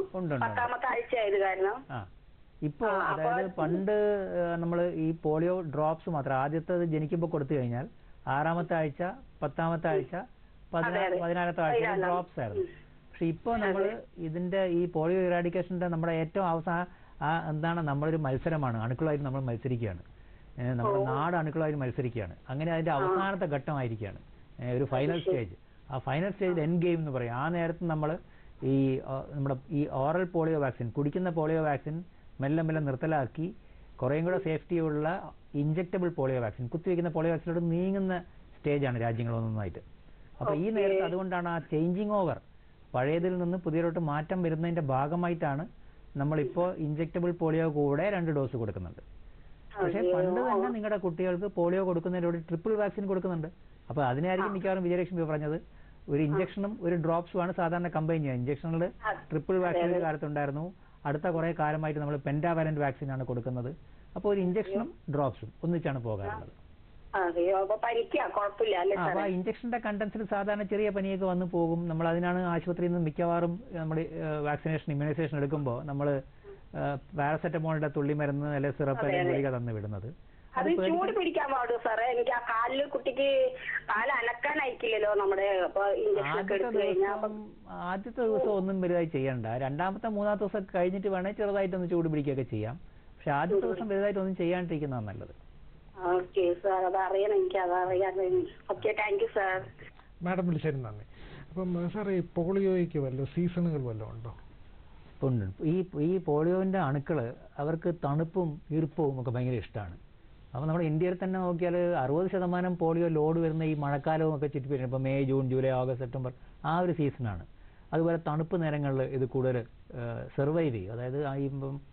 Speaker 2: ഇപ്പോൾ അതായത് പണ്ട് നമ്മൾ ഈ പോളിയോ ഡ്രോപ്സ് മാത്രം ആദ്യത്തെ ജനിക്കുമ്പോൾ കൊടുത്തു കഴിഞ്ഞാൽ 6ാമത്തെ ആഴ്ച 10ാമത്തെ ആഴ്ച 14ാമത്തെ ആഴ്ച ഡ്രോപ്സ് ആയിരുന്നു. പക്ഷെ ഇപ്പോൾ നമ്മൾ ഇതിന്റെ ഈ പോളിയോ ഇറാഡിക്കേഷന്റെ നമ്മുടെ ഏറ്റവും അവസാനം എന്താണ്, നമ്മളൊരു മത്സരമാണ്, അണുക്കളായിട്ട് നമ്മൾ മത്സരിക്കുകയാണ്. നമ്മുടെ നാട് അണുക്കളായിട്ട് മത്സരിക്കുകയാണ്. അങ്ങനെ അതിന്റെ അവസാനത്തെ ഘട്ടമായിരിക്കുകയാണ് ഒരു ഫൈനൽ സ്റ്റേജ്. ആ ഫൈനൽ സ്റ്റേജിൽ എൻഡ് ഗെയിം എന്ന് പറയും. ആ നേരത്ത് നമ്മൾ നമ്മുടെ ഈ ഓറൽ പോളിയോ വാക്സിൻ, കുടിക്കുന്ന പോളിയോ വാക്സിൻ മെല്ലെ മെല്ലെ നിർത്തലാക്കി കുറേയും കൂടെ സേഫ്റ്റിയുള്ള ഇഞ്ചക്റ്റബിൾ പോളിയോ വാക്സിൻ, കുത്തിവെക്കുന്ന പോളിയോ വാക്സിനോട് നീങ്ങുന്ന സ്റ്റേജാണ് രാജ്യങ്ങളൊന്നായിട്ട്. അപ്പോൾ ഈ നേരത്ത് അതുകൊണ്ടാണ് ആ ചേഞ്ചിങ് ഓവർ, പഴയതിൽ നിന്ന് പുതിയതിലോട്ട് മാറ്റം വരുന്നതിന്റെ ഭാഗമായിട്ടാണ് നമ്മളിപ്പോൾ ഇഞ്ചക്റ്റബിൾ പോളിയോ കൂടെ 2 ഡോസ് കൊടുക്കുന്നുണ്ട്. പക്ഷേ പണ്ട് തന്നെ നിങ്ങളുടെ കുട്ടികൾക്ക് പോളിയോ കൊടുക്കുന്നതിലൂടെ ട്രിപ്പിൾ വാക്സിൻ കൊടുക്കുന്നുണ്ട്. അപ്പോൾ അതിനായിരിക്കും മിക്കവാറും വിജയലക്ഷ്മി പറഞ്ഞത് ഒരു ഇഞ്ചക്ഷനും ഒരു ഡ്രോപ്സുമാണ് സാധാരണ കമ്പൈൻ ചെയ്യുക. ഇഞ്ചക്ഷനിൽ ട്രിപ്പിൾ വാക്സിൻ ഒരു കാലത്തുണ്ടായിരുന്നു. അടുത്ത കുറെ കാലമായിട്ട് നമ്മൾ പെൻറ്റാവാലന്റ് വാക്സിൻ ആണ് കൊടുക്കുന്നത്. അപ്പോൾ ഒരു ഇഞ്ചക്ഷനും ഡ്രോപ്സും ഒന്നിച്ചാണ് പോകാറുള്ളത്. അപ്പൊ ആ ഇഞ്ചക്ഷന്റെ കണ്ടൻസിൽ സാധാരണ ചെറിയ പനിയൊക്കെ വന്നു പോകും. നമ്മൾ അതിനാണ് ആശുപത്രിയിൽ നിന്ന് മിക്കവാറും നമ്മൾ വാക്സിനേഷൻ ഇമ്മ്യൂണൈസേഷൻ എടുക്കുമ്പോൾ നമ്മൾ പാരസെറ്റമോളിന്റെ തുള്ളി മരുന്ന് അല്ലെങ്കിൽ സിറപ്പ് അല്ലെങ്കിൽ ഗുളിക തന്നു വിടുന്നത്.
Speaker 7: ചൂട് പിടിക്കാൻ പാടും സാറേ. എനിക്ക് ആ കാലില് കുട്ടിക്ക് കാല് അനക്കാൻ അയക്കില്ലല്ലോ നമ്മുടെ.
Speaker 2: ആദ്യത്തെ ദിവസം ഒന്നും വലുതായി ചെയ്യണ്ട. 2ാമത്തെ 3ാമത്തെ ദിവസം കഴിഞ്ഞിട്ട് വേണേൽ ചെറുതായിട്ടൊന്ന് ചൂട് പിടിക്കുകയൊക്കെ ചെയ്യാം. പക്ഷെ ആദ്യത്തെ ദിവസം വലുതായിട്ട് ഒന്നും ചെയ്യാണ്ടിരിക്കുന്നതാണ് നല്ലത്.
Speaker 1: മാഡം വിളിച്ചതിന് നന്ദി. അപ്പം സാർ ഈ പോളിയോയ്ക്ക് വല്ല സീസണുകൾ വല്ലതും ഉണ്ടോ?
Speaker 2: ഉണ്ട്. ഈ പോളിയോന്റെ അണുക്കള് അവർക്ക് തണുപ്പും ഈർപ്പവും ഒക്കെ ഭയങ്കര ഇഷ്ടമാണ്. അപ്പോൾ നമ്മുടെ ഇന്ത്യയിൽ തന്നെ നോക്കിയാൽ 60% പോളിയോ ലോഡ് വരുന്ന ഈ മഴക്കാലവും ഒക്കെ ചുറ്റിപ്പറ്റി, ഇപ്പോൾ May, June, July, August, September ആ ഒരു സീസണാണ്. അതുപോലെ തണുപ്പ് നേരങ്ങളിൽ ഇത് കൂടുതൽ സർവൈവ് ചെയ്യും. അതായത് ഈ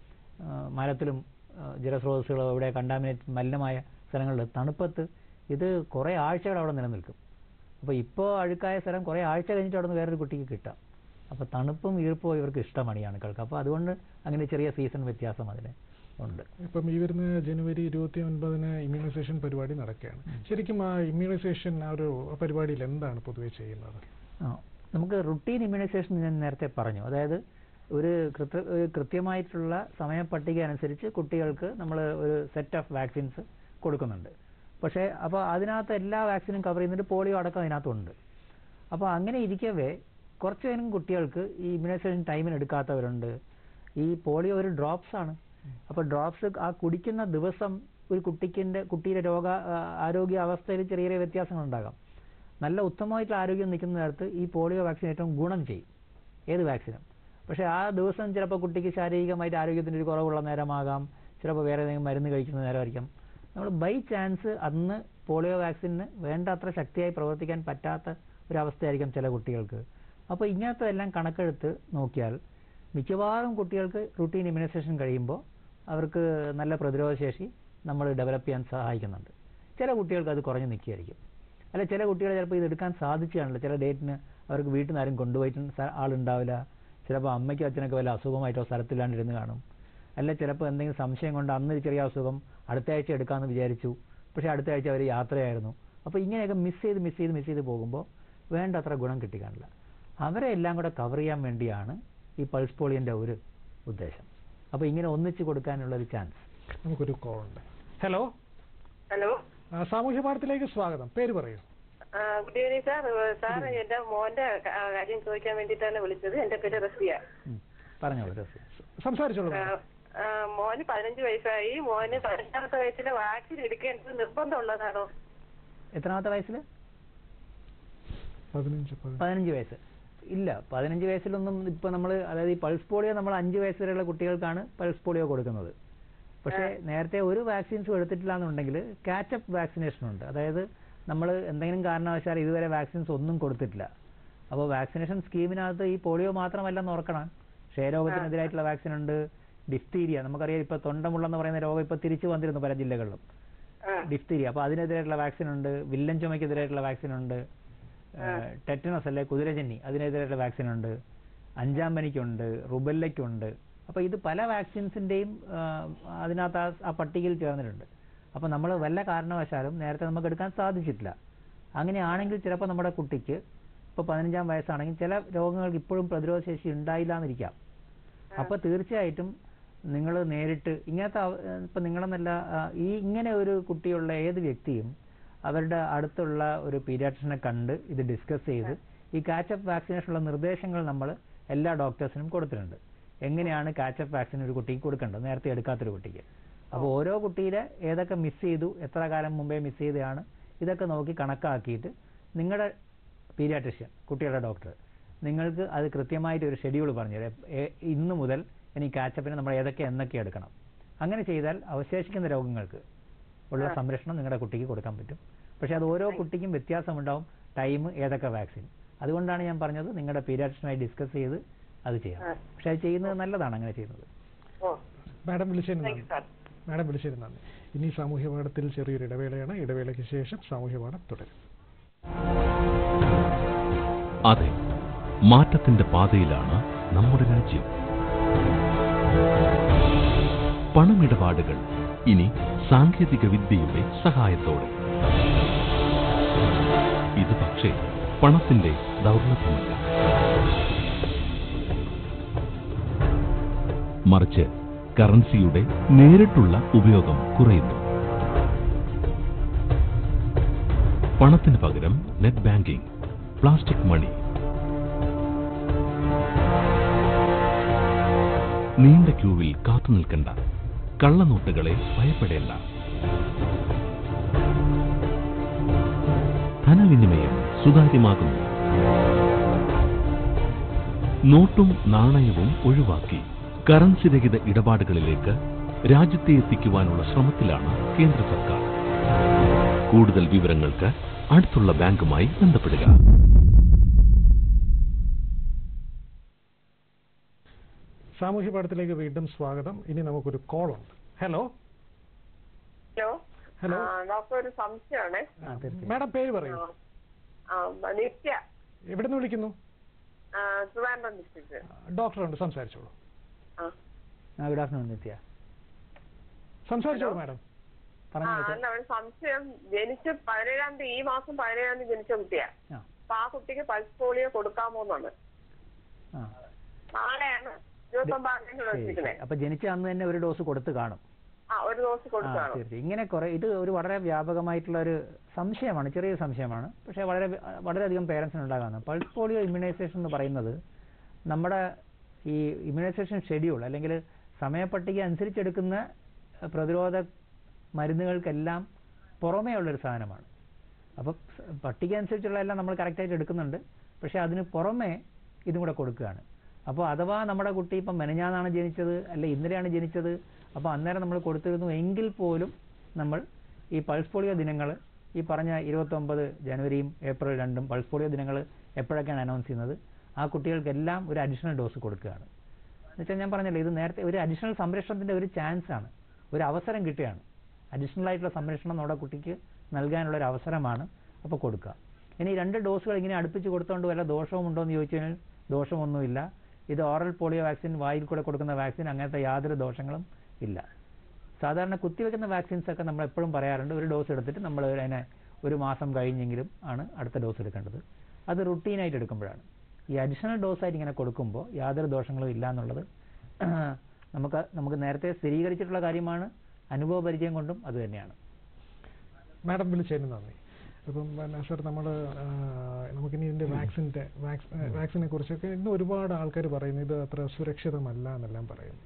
Speaker 2: മരത്തിലും ജലസ്രോതസ്സുകളോ ഇവിടെ കണ്ടാമിനേറ്റ് മലിനമായ സ്ഥലങ്ങളിൽ തണുപ്പത്ത് ഇത് കുറേ ആഴ്ചകൾ അവിടെ നിലനിൽക്കും. അപ്പോൾ ഇപ്പോൾ അഴുക്കായ സ്ഥലം കുറേ ആഴ്ച കഴിഞ്ഞിട്ട് അവിടെ നിന്ന് വേറൊരു കുട്ടിക്ക് കിട്ടാം. അപ്പോൾ തണുപ്പും ഈർപ്പവും ഇവർക്ക് ഇഷ്ടമാണ് ഈ അണുക്കൾക്ക്. അപ്പോൾ അതുകൊണ്ട് അങ്ങനെ ചെറിയ സീസൺ വ്യത്യാസം അതിന് ഉണ്ട്.
Speaker 1: ഇപ്പം ഈ വരുന്ന ജനുവരി 29-ന് ഇമ്മ്യൂണൈസേഷൻ പരിപാടി നടക്കുകയാണ്. ശരിക്കും ആ ഇമ്മ്യൂണൈസേഷൻ ആ ഒരു പരിപാടിയിൽ എന്താണ് പൊതുവെ ചെയ്യുന്നത്?
Speaker 2: നമുക്ക് റുട്ടീൻ ഇമ്മ്യൂണൈസേഷൻ ഞാൻ നേരത്തെ പറഞ്ഞു. അതായത് ഒരു കൃത്യമായിട്ടുള്ള സമയപട്ടിക അനുസരിച്ച് കുട്ടികൾക്ക് നമ്മൾ ഒരു സെറ്റ് ഓഫ് വാക്സിൻസ് കൊടുക്കുന്നുണ്ട്. പക്ഷേ അപ്പോൾ അതിനകത്ത് എല്ലാ വാക്സിനും കവർ ചെയ്യുന്നുണ്ട്, പോളിയോ അടക്കം അതിനകത്തുണ്ട്. അപ്പോൾ അങ്ങനെ ഇരിക്കവേ കുറച്ചേരം കുട്ടികൾക്ക് ഈ ഇമ്മ്യൂണൈസേഷൻ ടൈമിന് എടുക്കാത്തവരുണ്ട്. ഈ പോളിയോ ഒരു ഡ്രോപ്സ് ആണ്. അപ്പോൾ ഡ്രോപ്സ് ആ കുടിക്കുന്ന ദിവസം ഒരു കുട്ടിയുടെ ആരോഗ്യ അവസ്ഥയിൽ ചെറിയ ചെറിയ വ്യത്യാസങ്ങളുണ്ടാകാം. നല്ല ഉത്തമമായിട്ടുള്ള ആരോഗ്യം നിൽക്കുന്ന നേരത്ത് ഈ പോളിയോ വാക്സിൻ ഏറ്റവും ഗുണം ചെയ്യും, ഏത് വാക്സിനും. പക്ഷേ ആ ദിവസം ചിലപ്പോൾ കുട്ടിക്ക് ശാരീരികമായിട്ട് ആരോഗ്യത്തിൻ്റെ ഒരു കുറവുള്ള നേരമാകാം, ചിലപ്പോൾ വേറെ ഏതെങ്കിലും മരുന്ന് കഴിക്കുന്ന നേരമായിരിക്കാം. നമ്മൾ ബൈ ചാൻസ് അന്ന് പോളിയോ വാക്സിന് വേണ്ടത്ര ശക്തിയായി പ്രവർത്തിക്കാൻ പറ്റാത്ത ഒരവസ്ഥയായിരിക്കും ചില കുട്ടികൾക്ക്. അപ്പോൾ ഇങ്ങനത്തെ എല്ലാം കണക്കെടുത്ത് നോക്കിയാൽ മിക്കവാറും കുട്ടികൾക്ക് റുട്ടീൻ ഇമ്മ്യൂണൈസേഷൻ കഴിയുമ്പോൾ അവർക്ക് നല്ല പ്രതിരോധശേഷി നമ്മൾ ഡെവലപ്പ് ചെയ്യാൻ സഹായിക്കുന്നുണ്ട്. ചില കുട്ടികൾക്ക് അത് കുറഞ്ഞ് നിൽക്കുകയായിരിക്കും. അല്ല ചില കുട്ടികൾ ചിലപ്പോൾ ഇത് എടുക്കാൻ സാധിച്ചു കാണില്ല. ചില ഡേറ്റിന് അവർക്ക് വീട്ടിൽ നിന്ന് ആരും കൊണ്ടുപോയിട്ട് ആളുണ്ടാവില്ല. ചിലപ്പോൾ അമ്മയ്ക്കും അച്ഛനൊക്കെ വല്ല അസുഖമായിട്ടോ സ്ഥലത്തില്ലാണ്ടിരുന്ന് കാണും. അല്ല ചിലപ്പോൾ എന്തെങ്കിലും സംശയം കൊണ്ട് അന്നൊരു ചെറിയ അസുഖം അടുത്ത ആഴ്ച എടുക്കാമെന്ന് വിചാരിച്ചു, പക്ഷേ അടുത്ത ആഴ്ച അവർ യാത്രയായിരുന്നു. അപ്പോൾ ഇങ്ങനെയൊക്കെ മിസ് ചെയ്ത് പോകുമ്പോൾ വേണ്ടത്ര ഗുണം കിട്ടിക്കാണില്ല. അവരെ എല്ലാം കൂടെ കവർ ചെയ്യാൻ വേണ്ടിയാണ് ഈ പൾസ് പോളിയോന്റെ ഒരു ഉദ്ദേശം. അപ്പോൾ ഇങ്ങനെ ഒന്നിച്ച് കൊടുക്കാനുള്ള ഒരു ചാൻസ്.
Speaker 1: നമുക്കൊരു കോൾ ഉണ്ട്. ഹലോ
Speaker 8: ഹലോ,
Speaker 1: സാമൂഹ്യപാഠത്തിലേക്ക് സ്വാഗതം. പേര് പറയൂ.
Speaker 8: Good evening sir. സാർ എന്റെ മോന്റെ കാര്യം ചോദിക്കാൻ വേണ്ടിയിട്ടാണ് വിളിച്ചത്. എന്റെ പേര് റസിയ.
Speaker 2: പറഞ്ഞോളൂ,
Speaker 1: സംസാരിച്ചോളൂ.
Speaker 8: മോന് 15 വയസ്സായി. മോന് 15ാമത്തെ വയസ്സിൽ വാക്സിൻ എടുക്കേണ്ടത് നിർബന്ധമുള്ളതാണോ?
Speaker 2: എത്രാമത്തെ വയസ്സിൽ?
Speaker 1: 15
Speaker 2: 15 വയസ്സ്. ഇല്ല, 15 വയസ്സിലൊന്നും ഇപ്പോൾ നമ്മൾ, അതായത് ഈ പൾസ് പോളിയോ നമ്മൾ 5 വയസ്സ് വരെയുള്ള കുട്ടികൾക്കാണ് പൾസ് പോളിയോ കൊടുക്കുന്നത്. പക്ഷേ നേരത്തെ ഒരു വാക്സിൻസും എടുത്തിട്ടില്ല എന്നുണ്ടെങ്കിൽ കാച്ചപ്പ് വാക്സിനേഷൻ ഉണ്ട്. അതായത് നമ്മൾ എന്തെങ്കിലും കാരണവശാൽ ഇതുവരെ വാക്സിൻസ് ഒന്നും കൊടുത്തിട്ടില്ല. അപ്പോൾ വാക്സിനേഷൻ സ്കീമിനകത്ത് ഈ പോളിയോ മാത്രമല്ലെന്ന് ഓർക്കണം. ക്ഷയരോഗത്തിനെതിരായിട്ടുള്ള വാക്സിൻ ഉണ്ട്, ഡിഫ്തീരിയ, നമുക്കറിയാം ഇപ്പോൾ തൊണ്ടമുള്ളെന്ന് പറയുന്ന രോഗം ഇപ്പോൾ തിരിച്ചു വന്നിരുന്നു പല ജില്ലകളിലും, ഡിഫ്തീരിയ. അപ്പോൾ അതിനെതിരായിട്ടുള്ള വാക്സിൻ ഉണ്ട്, വില്ലൻ ചുമയ്ക്കെതിരായിട്ടുള്ള വാക്സിൻ ഉണ്ട്, ടെറ്റനസ് അല്ലെ കുതിരജന്നി അതിനെതിരായിട്ടുള്ള വാക്സിൻ ഉണ്ട്, 5-ാം പനിക്കുണ്ട്, റുബെല്ലയ്ക്കുണ്ട്. അപ്പോൾ ഇത് പല വാക്സിൻസിൻ്റെയും അതിനകത്ത് ആ പട്ടികയിൽ ചേർന്നിട്ടുണ്ട്. അപ്പോൾ നമ്മൾ വല്ല കാരണവശാലും നേരത്തെ നമുക്ക് എടുക്കാൻ സാധിച്ചിട്ടില്ല. അങ്ങനെയാണെങ്കിൽ ചിലപ്പോൾ നമ്മുടെ കുട്ടിക്ക് ഇപ്പോൾ 15-ാം വയസ്സാണെങ്കിൽ ചില രോഗങ്ങൾക്ക് ഇപ്പോഴും പ്രതിരോധശേഷി ഉണ്ടായില്ല എന്നിരിക്കാം. അപ്പോൾ തീർച്ചയായിട്ടും നിങ്ങൾ നേരിട്ട് ഇങ്ങനത്തെ ഇപ്പം നിങ്ങളെന്നല്ല ഇങ്ങനെ ഒരു കുട്ടിയുള്ള ഏത് വ്യക്തിയും അവരുടെ അടുത്തുള്ള ഒരു പീഡിയാട്രിഷനെ കണ്ട് ഇത് ഡിസ്കസ് ചെയ്ത് ഈ കാച്ചപ്പ് വാക്സിനേഷനുള്ള നിർദ്ദേശങ്ങൾ നമ്മൾ എല്ലാ ഡോക്ടേഴ്സിനും കൊടുത്തിട്ടുണ്ട്. എങ്ങനെയാണ് കാച്ചപ്പ് വാക്സിൻ ഒരു കുട്ടിക്ക് കൊടുക്കേണ്ടത്, നേരത്തെ എടുക്കാത്തൊരു കുട്ടിക്ക്. അപ്പോൾ ഓരോ കുട്ടിയിലെ ഏതൊക്കെ മിസ് ചെയ്തു, എത്ര കാലം മുമ്പേ മിസ് ചെയ്തതാണ്, ഇതൊക്കെ നോക്കി കണക്കാക്കിയിട്ട് നിങ്ങളുടെ പീഡിയാട്രിഷ്യൻ, കുട്ടികളുടെ ഡോക്ടർ, നിങ്ങൾക്ക് അത് കൃത്യമായിട്ട് ഒരു ഷെഡ്യൂൾ പറഞ്ഞുതരാം. ഇന്ന് മുതൽ ഇനി കാച്ചപ്പിന് നമ്മൾ എന്നൊക്കെ എടുക്കണം. അങ്ങനെ ചെയ്താൽ അവശേഷിക്കുന്ന രോഗങ്ങൾക്ക് ഉള്ള സംരക്ഷണം നിങ്ങളുടെ കുട്ടിക്ക് കൊടുക്കാൻ പറ്റും. പക്ഷേ അത് ഓരോ കുട്ടിക്കും വ്യത്യാസമുണ്ടാവും, ടൈം, ഏതൊക്കെ വാക്സിൻ. അതുകൊണ്ടാണ് ഞാൻ പറഞ്ഞത് നിങ്ങളുടെ പീഡിയാട്രിഷ്യനായി ഡിസ്കസ് ചെയ്ത് അത് ചെയ്യാം. പക്ഷെ അത് ചെയ്യുന്നത് നല്ലതാണ് അങ്ങനെ ചെയ്യുന്നത്.
Speaker 1: മാഡം വിളിച്ചിരുന്നു. ഇനി സാമൂഹ്യപാഠത്തിൽ ചെറിയൊരു ഇടവേളയാണ്. ഇടവേളയ്ക്ക് ശേഷം സാമൂഹ്യപാഠം തുടരും.
Speaker 9: അതെ, മാറ്റത്തിന്റെ പാതയിലാണ് നമ്മുടെ രാജ്യം. പണമിടപാടുകൾ ഇനി സാങ്കേതിക വിദ്യയുടെ സഹായത്തോടെ. ഇത് പക്ഷേ പണത്തിന്റെ ദൗർലഭ്യമല്ല, മറിച്ച് കറൻസിയുടെ നേരിട്ടുള്ള ഉപയോഗം കുറയുന്നു. പണത്തിന് പകരം നെറ്റ് ബാങ്കിംഗ്, പ്ലാസ്റ്റിക് മണി, നീണ്ട ക്യൂവിൽ കാത്തുനിൽക്കണ്ട, കള്ളനോട്ടുകളെ ഭയപ്പെടേണ്ട. ധനവിനിമയം സുതാര്യമാകുന്നു. നോട്ടും നാണയവും ഒഴിവാക്കി കറൻസി രഹിത ഇടപാടുകളിലേക്ക് രാജ്യത്തെ എത്തിക്കുവാനുള്ള ശ്രമത്തിലാണ് കേന്ദ്ര സർക്കാർ. കൂടുതൽ വിവരങ്ങൾക്ക് അടുത്തുള്ള ബാങ്കുമായി ബന്ധപ്പെടുക.
Speaker 1: സാമൂഹ്യപാഠത്തിലേക്ക് വീണ്ടും സ്വാഗതം. ഇനി നമുക്കൊരു കോൾ ഉണ്ട്. ഹലോ ഹലോ
Speaker 8: ഡോക്ടർ, ഒരു സംശയമാണ്.
Speaker 1: മാഡം പേര് പറയൂ.
Speaker 8: നിത്യ.
Speaker 1: എവിടെ നിന്ന് വിളിക്കുന്നു?
Speaker 8: ട്രിവാൻഡ്രം ഡിസ്ട്രിക്ട്.
Speaker 1: ഡോക്ടറുണ്ട്, സംസാരിച്ചോളൂ.
Speaker 2: Good afternoon Nithya.
Speaker 1: സംസാരിച്ചോളൂ മാഡം.
Speaker 8: അല്ല, ഒരു സംശയം. ജനിച്ച് 17-ാം തീയതി, ഈ മാസം 17-ാം തീയതി ജനിച്ച കുട്ടിയാ. അപ്പൊ ആ കുട്ടിക്ക് പൾസ് പോളിയോ കൊടുക്കാമോന്നാണ്. നാളെയാണ് 29-ാം.
Speaker 2: അപ്പൊ ജനിച്ച അന്ന് തന്നെ ഒരു ഡോസ് കൊടുത്ത് കാണും.
Speaker 8: ഒരു ഡോസ് കൊടുത്താണ്.
Speaker 2: തീർച്ചയായും ഇങ്ങനെ ഇത് ഒരു വളരെ വ്യാപകമായിട്ടുള്ള ഒരു സംശയമാണ്, ചെറിയൊരു സംശയമാണ്. പക്ഷേ വളരെയധികം പേരൻസിന് ഉണ്ടാകാവുന്നത് പൾസ് പോളിയോ ഇമ്മ്യൂണൈസേഷൻ എന്ന് പറയുന്നത് നമ്മുടെ ഈ ഇമ്മ്യൂണൈസേഷൻ ഷെഡ്യൂൾ അല്ലെങ്കിൽ സമയപട്ടിക അനുസരിച്ചെടുക്കുന്ന പ്രതിരോധ മരുന്നുകൾക്കെല്ലാം പുറമേ ഉള്ളൊരു സാധനമാണ്. അപ്പോൾ പട്ടിക അനുസരിച്ചുള്ള എല്ലാം നമ്മൾ കറക്റ്റായിട്ട് എടുക്കുന്നുണ്ട്. പക്ഷേ അതിന് പുറമേ ഇതും കൂടെ കൊടുക്കുകയാണ്. അപ്പോൾ അഥവാ നമ്മുടെ കുട്ടി ഇപ്പം മെനഞ്ഞാന്നാണ് ജനിച്ചത്, അല്ലെ ഇന്നലെയാണ് ജനിച്ചത്, അപ്പോൾ അന്നേരം നമ്മൾ കൊടുത്തിരുന്നു എങ്കിൽ പോലും നമ്മൾ ഈ പൾസ് പോളിയോ ദിനങ്ങൾ, ഈ പറഞ്ഞ 29 ജനുവരിയും ഏപ്രിൽ 2 പൾസ് പോളിയോ ദിനങ്ങൾ എപ്പോഴൊക്കെയാണ് അനൗൺസ് ചെയ്യുന്നത്, ആ കുട്ടികൾക്കെല്ലാം ഒരു അഡീഷണൽ ഡോസ് കൊടുക്കുകയാണ്. എന്നുവെച്ചാൽ ഞാൻ പറഞ്ഞല്ലോ, ഇത് നേരത്തെ ഒരു അഡീഷണൽ സംരക്ഷണത്തിൻ്റെ ഒരു ചാൻസാണ്, ഒരു അവസരം കിട്ടുകയാണ്. അഡീഷണൽ ആയിട്ടുള്ള സംരക്ഷണം നമ്മുടെ കുട്ടിക്ക് നൽകാനുള്ളൊരു അവസരമാണ്. അപ്പോൾ കൊടുക്കുക. ഇനി 2 ഡോസുകൾ ഇങ്ങനെ അടുപ്പിച്ച് കൊടുത്തുകൊണ്ട് വല്ല ദോഷവും ഉണ്ടോ എന്ന് ചോദിച്ചു കഴിഞ്ഞാൽ ദോഷമൊന്നുമില്ല. ഇത് ഓറൽ പോളിയോ വാക്സിൻ, വായിൽ കൂടെ കൊടുക്കുന്ന വാക്സിൻ, അങ്ങനത്തെ യാതൊരു ദോഷങ്ങളും ഇല്ല. സാധാരണ കുത്തിവെക്കുന്ന വാക്സിൻസൊക്കെ നമ്മൾ എപ്പോഴും പറയാറുണ്ട്, ഒരു ഡോസ് എടുത്തിട്ട് നമ്മൾ അതിനെ 1 മാസം കഴിഞ്ഞെങ്കിലും ആണ് അടുത്ത ഡോസ് എടുക്കേണ്ടത്. അത് റുട്ടീനായിട്ട് എടുക്കുമ്പോഴാണ്. ഈ അഡീഷണൽ ഡോസായിട്ട് ഇങ്ങനെ കൊടുക്കുമ്പോൾ യാതൊരു ദോഷങ്ങളും ഇല്ല എന്നുള്ളത് നമുക്ക് നേരത്തെ സ്ഥിരീകരിച്ചിട്ടുള്ള കാര്യമാണ്. അനുഭവ പരിചയം കൊണ്ടും അത് തന്നെയാണ്.
Speaker 1: മാഡം വിളിച്ചതിന് നന്ദി. അപ്പം സർ, നമുക്കിനി ഇതിൻ്റെ വാക്സിനെ കുറിച്ചൊക്കെ ഇന്ന് ഒരുപാട് ആൾക്കാർ പറയുന്നു ഇത് അത്ര സുരക്ഷിതമല്ല എന്നെല്ലാം പറയുന്നു.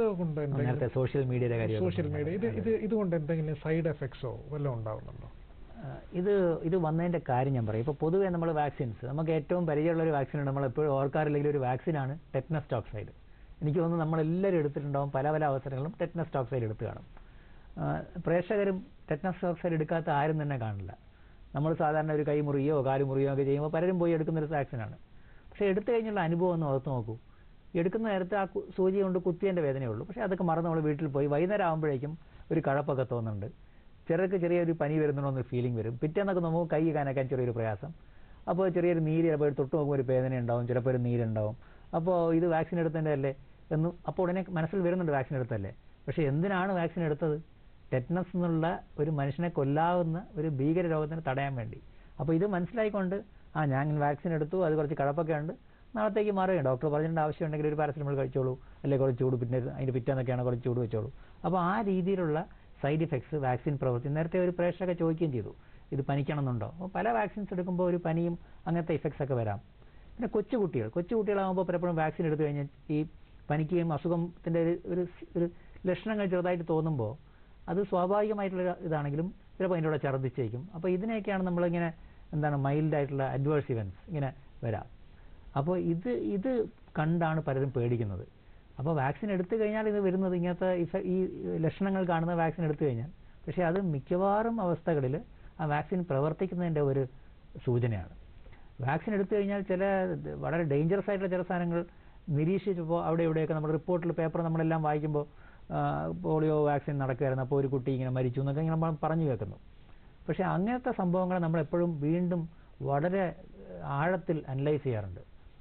Speaker 1: ഇതുകൊണ്ട്
Speaker 2: സോഷ്യൽ മീഡിയ
Speaker 1: ഇതുകൊണ്ട് എന്തെങ്കിലും സൈഡ് എഫക്ട്സോ വല്ലതും ഉണ്ടാവുന്നുണ്ടോ?
Speaker 2: ഇത് വന്നതിൻ്റെ കാര്യം ഞാൻ പറയും. ഇപ്പോൾ പൊതുവേ നമ്മൾ വാക്സിൻസ്, നമുക്ക് ഏറ്റവും പരിചയമുള്ളൊരു വാക്സിനാണ്, നമ്മൾ എപ്പോഴും ഓർക്കാറില്ലെങ്കിൽ ഒരു വാക്സിനാണ് ടെറ്റനസ് ടോക്സൈഡ്. എനിക്ക് തോന്നുന്നു നമ്മളെല്ലാവരും എടുത്തിട്ടുണ്ടാവും, പല പല അവസരങ്ങളും ടെറ്റനസ് ടോക്സൈഡ് എടുത്ത് കാണും. പ്രേക്ഷകരും ടെറ്റനസ് ടോക്സൈഡ് എടുക്കാത്ത ആരും തന്നെ കാണില്ല. നമ്മൾ സാധാരണ ഒരു കൈ മുറിയോ കാല് മുറിയോ ഒക്കെ ചെയ്യുമ്പോൾ പലരും പോയി എടുക്കുന്നൊരു വാക്സിനാണ്. പക്ഷേ എടുത്തു കഴിഞ്ഞുള്ള അനുഭവം ഒന്ന് ഓർത്ത് നോക്കൂ. എടുക്കുന്ന നേരത്തെ ആ സൂചി കൊണ്ട് കുത്തിയതിൻ്റെ വേദനയേ ഉള്ളൂ. പക്ഷേ അതൊക്കെ മറന്ന് നമ്മൾ വീട്ടിൽ പോയി വൈകുന്നേരം ആകുമ്പോഴേക്കും ഒരു കഴപ്പൊക്കെ തോന്നുന്നുണ്ട്, ചിലർക്ക് ചെറിയൊരു പനി വരുന്നുണ്ടോയെന്നൊരു ഫീലിംഗ് വരും. പിറ്റേന്നൊക്കെ നമുക്ക് കൈ കാനക്കാൻ ചെറിയൊരു പ്രയാസം, അപ്പോൾ ചെറിയൊരു നീര് ചിലപ്പോൾ തൊട്ട് നോക്കുമ്പോൾ ഒരു വേദന ഉണ്ടാവും, ചിലപ്പോൾ ഒരു നീരുണ്ടാവും. അപ്പോൾ ഇത് വാക്സിൻ എടുത്തതിൻ്റെ അല്ലേ എന്നും അപ്പോൾ ഉടനെ മനസ്സിൽ വരുന്നുണ്ട് വാക്സിൻ എടുത്തല്ലേ. പക്ഷേ എന്തിനാണ് വാക്സിൻ എടുത്തത്? ടെറ്റനസ് എന്നുള്ള ഒരു മനുഷ്യനെ കൊല്ലാവുന്ന ഒരു ഭീകര രോഗത്തിന് തടയാൻ വേണ്ടി. അപ്പോൾ ഇത് മനസ്സിലായിക്കൊണ്ട് ഞാൻ വാക്സിൻ എടുത്തു, അത് കുറച്ച് കഴപ്പൊക്കെ ഉണ്ട്, നാളത്തേക്ക് മാറുകയും ഡോക്ടർ പറഞ്ഞിട്ട് ആവശ്യമുണ്ടെങ്കിൽ ഒരു പാരസെറ്റമോൾ കഴിച്ചോളൂ, അല്ലെങ്കിൽ കുറച്ച് ചൂട്, പിന്നെ അതിൻ്റെ പിറ്റേന്നൊക്കെയാണ് കുറച്ച് ചൂട് വെച്ചോളൂ. അപ്പോൾ ആ രീതിയിലുള്ള സൈഡ് ഇഫക്ട്സ് വാക്സിൻ പ്രവർത്തി. നേരത്തെ ഒരു പ്രേക്ഷക ചോദിക്കുകയും ചെയ്തു ഇത് പനിക്കണമെന്നുണ്ടോ. അപ്പോൾ പല വാക്സിൻസ് എടുക്കുമ്പോൾ ഒരു പനിയും അങ്ങനത്തെ ഇഫക്ട്സ് ഒക്കെ വരാം. പിന്നെ കൊച്ചുകുട്ടികളാകുമ്പോൾ പലപ്പോഴും വാക്സിൻ എടുത്തു കഴിഞ്ഞാൽ ഈ പനിക്കുകയും അസുഖത്തിൻ്റെ ഒരു ലക്ഷണങ്ങൾ ചെറുതായിട്ട് തോന്നുമ്പോൾ അത് സ്വാഭാവികമായിട്ടുള്ള ഇതാണെങ്കിലും ചിലപ്പോൾ അതിൻ്റെ കൂടെ ഛർദ്ദിച്ചേക്കും. അപ്പോൾ ഇതിനെയൊക്കെയാണ് നമ്മളിങ്ങനെ മൈൽഡായിട്ടുള്ള അഡ്വേഴ്സ് ഇവൻറ്റ്സ് ഇങ്ങനെ വരാം. അപ്പോൾ ഇത് കണ്ടാണ് പലരും പേടിക്കുന്നത്. അപ്പോൾ വാക്സിൻ എടുത്തു കഴിഞ്ഞാൽ ഇത് വരുന്നത് ഇങ്ങനത്തെ ഈ ലക്ഷണങ്ങൾ കാണുന്ന വാക്സിൻ എടുത്തു കഴിഞ്ഞാൽ, പക്ഷേ അത് മിക്കവാറും അവസ്ഥകളിൽ ആ വാക്സിൻ പ്രവർത്തിക്കുന്നതിൻ്റെ ഒരു സൂചനയാണ്. വാക്സിൻ എടുത്തു കഴിഞ്ഞാൽ ചില വളരെ ഡേഞ്ചറസ് ആയിട്ടുള്ള ചില സാധനങ്ങൾ നിരീക്ഷിച്ചപ്പോൾ അവിടെ ഇവിടെയൊക്കെ നമ്മുടെ റിപ്പോർട്ടിൽ പേപ്പർ നമ്മളെല്ലാം വായിക്കുമ്പോൾ പോളിയോ വാക്സിൻ നടക്കുമായിരുന്നു, അപ്പോൾ ഒരു കുട്ടി ഇങ്ങനെ മരിച്ചു എന്നൊക്കെ ഇങ്ങനെ നമ്മൾ പറഞ്ഞു കേൾക്കുന്നു. പക്ഷേ അങ്ങനത്തെ സംഭവങ്ങൾ നമ്മളെപ്പോഴും വീണ്ടും വളരെ ആഴത്തിൽ അനലൈസ് ചെയ്യാറുണ്ട്.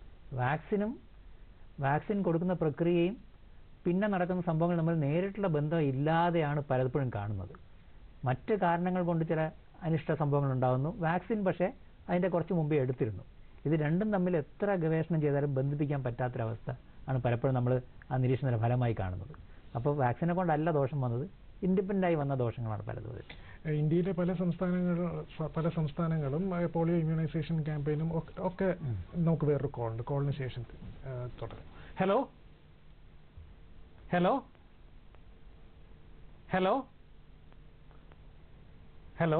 Speaker 2: വാക്സിൻ കൊടുക്കുന്ന പ്രക്രിയയും പിന്നെ നടക്കുന്ന സംഭവങ്ങൾ നമ്മൾ നേരിട്ടുള്ള ബന്ധം ഇല്ലാതെയാണ് പലപ്പോഴും കാണുന്നത്. മറ്റ് കാരണങ്ങൾ കൊണ്ട് ചില അനിഷ്ട സംഭവങ്ങൾ ഉണ്ടാകുന്നു. വാക്സിൻ പക്ഷേ അതിൻ്റെ കുറച്ച് മുമ്പേ എടുത്തിരുന്നു. ഇത് രണ്ടും തമ്മിൽ എത്ര ഗവേഷണം ചെയ്താലും ബന്ധിപ്പിക്കാൻ പറ്റാത്തൊരവസ്ഥ ആണ് പലപ്പോഴും നമ്മൾ ആ നിരീക്ഷണത്തിൻ്റെ ഫലമായി കാണുന്നത്. അപ്പോൾ വാക്സിനെ കൊണ്ടല്ല ദോഷം വന്നത്, ഇൻഡിപെൻഡൻ്റായി വന്ന ദോഷങ്ങളാണ് പലതും.
Speaker 1: ഇന്ത്യയിലെ പല സംസ്ഥാനങ്ങളും പോളിയോ ഇമ്മ്യൂണൈസേഷൻ ക്യാമ്പയിനും ഒക്കെ നമുക്ക് വേറൊരു കോളിന് ശേഷം തുടരാം. Hello hello hello hello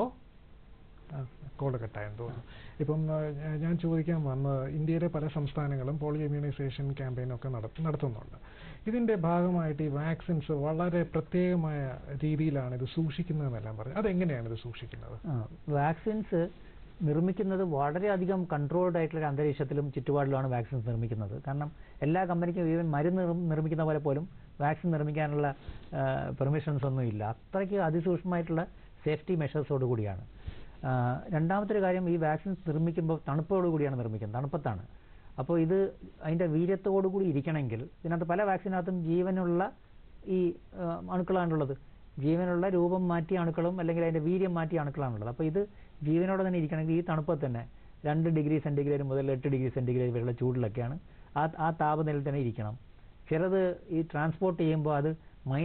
Speaker 1: call കട്ടായെന്ന് തോന്നുന്നു. ഇപ്പം ഞാൻ ചോദിക്കാൻ വന്നത്, ഇന്ത്യയിലെ പല സംസ്ഥാനങ്ങളും പോളിയോ ഇമ്മ്യൂണൈസേഷൻ ക്യാമ്പയിനൊക്കെ നടത്തുന്നുണ്ട്. ഇതിൻ്റെ ഭാഗമായിട്ട് ഈ വാക്സിൻസ് വളരെ പ്രത്യേകമായ രീതിയിലാണ് ഇത് സൂക്ഷിക്കുന്നതെന്നെല്ലാം പറഞ്ഞു. അതെങ്ങനെയാണ് ഇത് സൂക്ഷിക്കുന്നത്?
Speaker 2: വാക്സിൻസ് നിർമ്മിക്കുന്നത് വളരെയധികം കൺട്രോൾഡ് ആയിട്ടുള്ള അന്തരീക്ഷത്തിലും ചുറ്റുപാടിലുമാണ് വാക്സിൻസ് നിർമ്മിക്കുന്നത്. കാരണം എല്ലാ കമ്പനിക്കും ഈവൻ മരുന്ന് നിർമ്മിക്കുന്ന പോലെ പോലും വാക്സിൻ നിർമ്മിക്കാനുള്ള പെർമിഷൻസ് ഒന്നും ഇല്ല. അത്രയ്ക്ക് അതിസൂക്ഷ്മമായിട്ടുള്ള സേഫ്റ്റി മെഷേഴ്സോട് കൂടിയാണ്. രണ്ടാമത്തെ ഒരു കാര്യം, ഈ വാക്സിൻസ് നിർമ്മിക്കുമ്പോൾ തണുപ്പോടുകൂടിയാണ് നിർമ്മിക്കുന്നത്, തണുപ്പത്താണ്. അപ്പോൾ ഇത് അതിൻ്റെ വീര്യത്തോടുകൂടി ഇരിക്കണമെങ്കിൽ ഇതിനകത്ത് പല വാക്സിനകത്തും ജീവനുള്ള ഈ അണുക്കളാണുള്ളത്. ജീവനുള്ള രൂപം മാറ്റിയ അണുക്കളും അല്ലെങ്കിൽ അതിൻ്റെ വീര്യം മാറ്റിയ അണുക്കളാണുള്ളത്. അപ്പോൾ ഇത് ജീവനോടെ തന്നെ ഇരിക്കണമെങ്കിൽ ഈ തണുപ്പത്ത് തന്നെ 2 ഡിഗ്രി സെൻറ്റിഗ്രേഡ് മുതൽ 8 ഡിഗ്രി സെൻറ്റിഗ്രേഡ് വരെയുള്ള ചൂടിലൊക്കെയാണ് ആ താപനിലയിൽ തന്നെ ഇരിക്കണം. ചിലത് ഈ ട്രാൻസ്പോർട്ട് ചെയ്യുമ്പോൾ അത്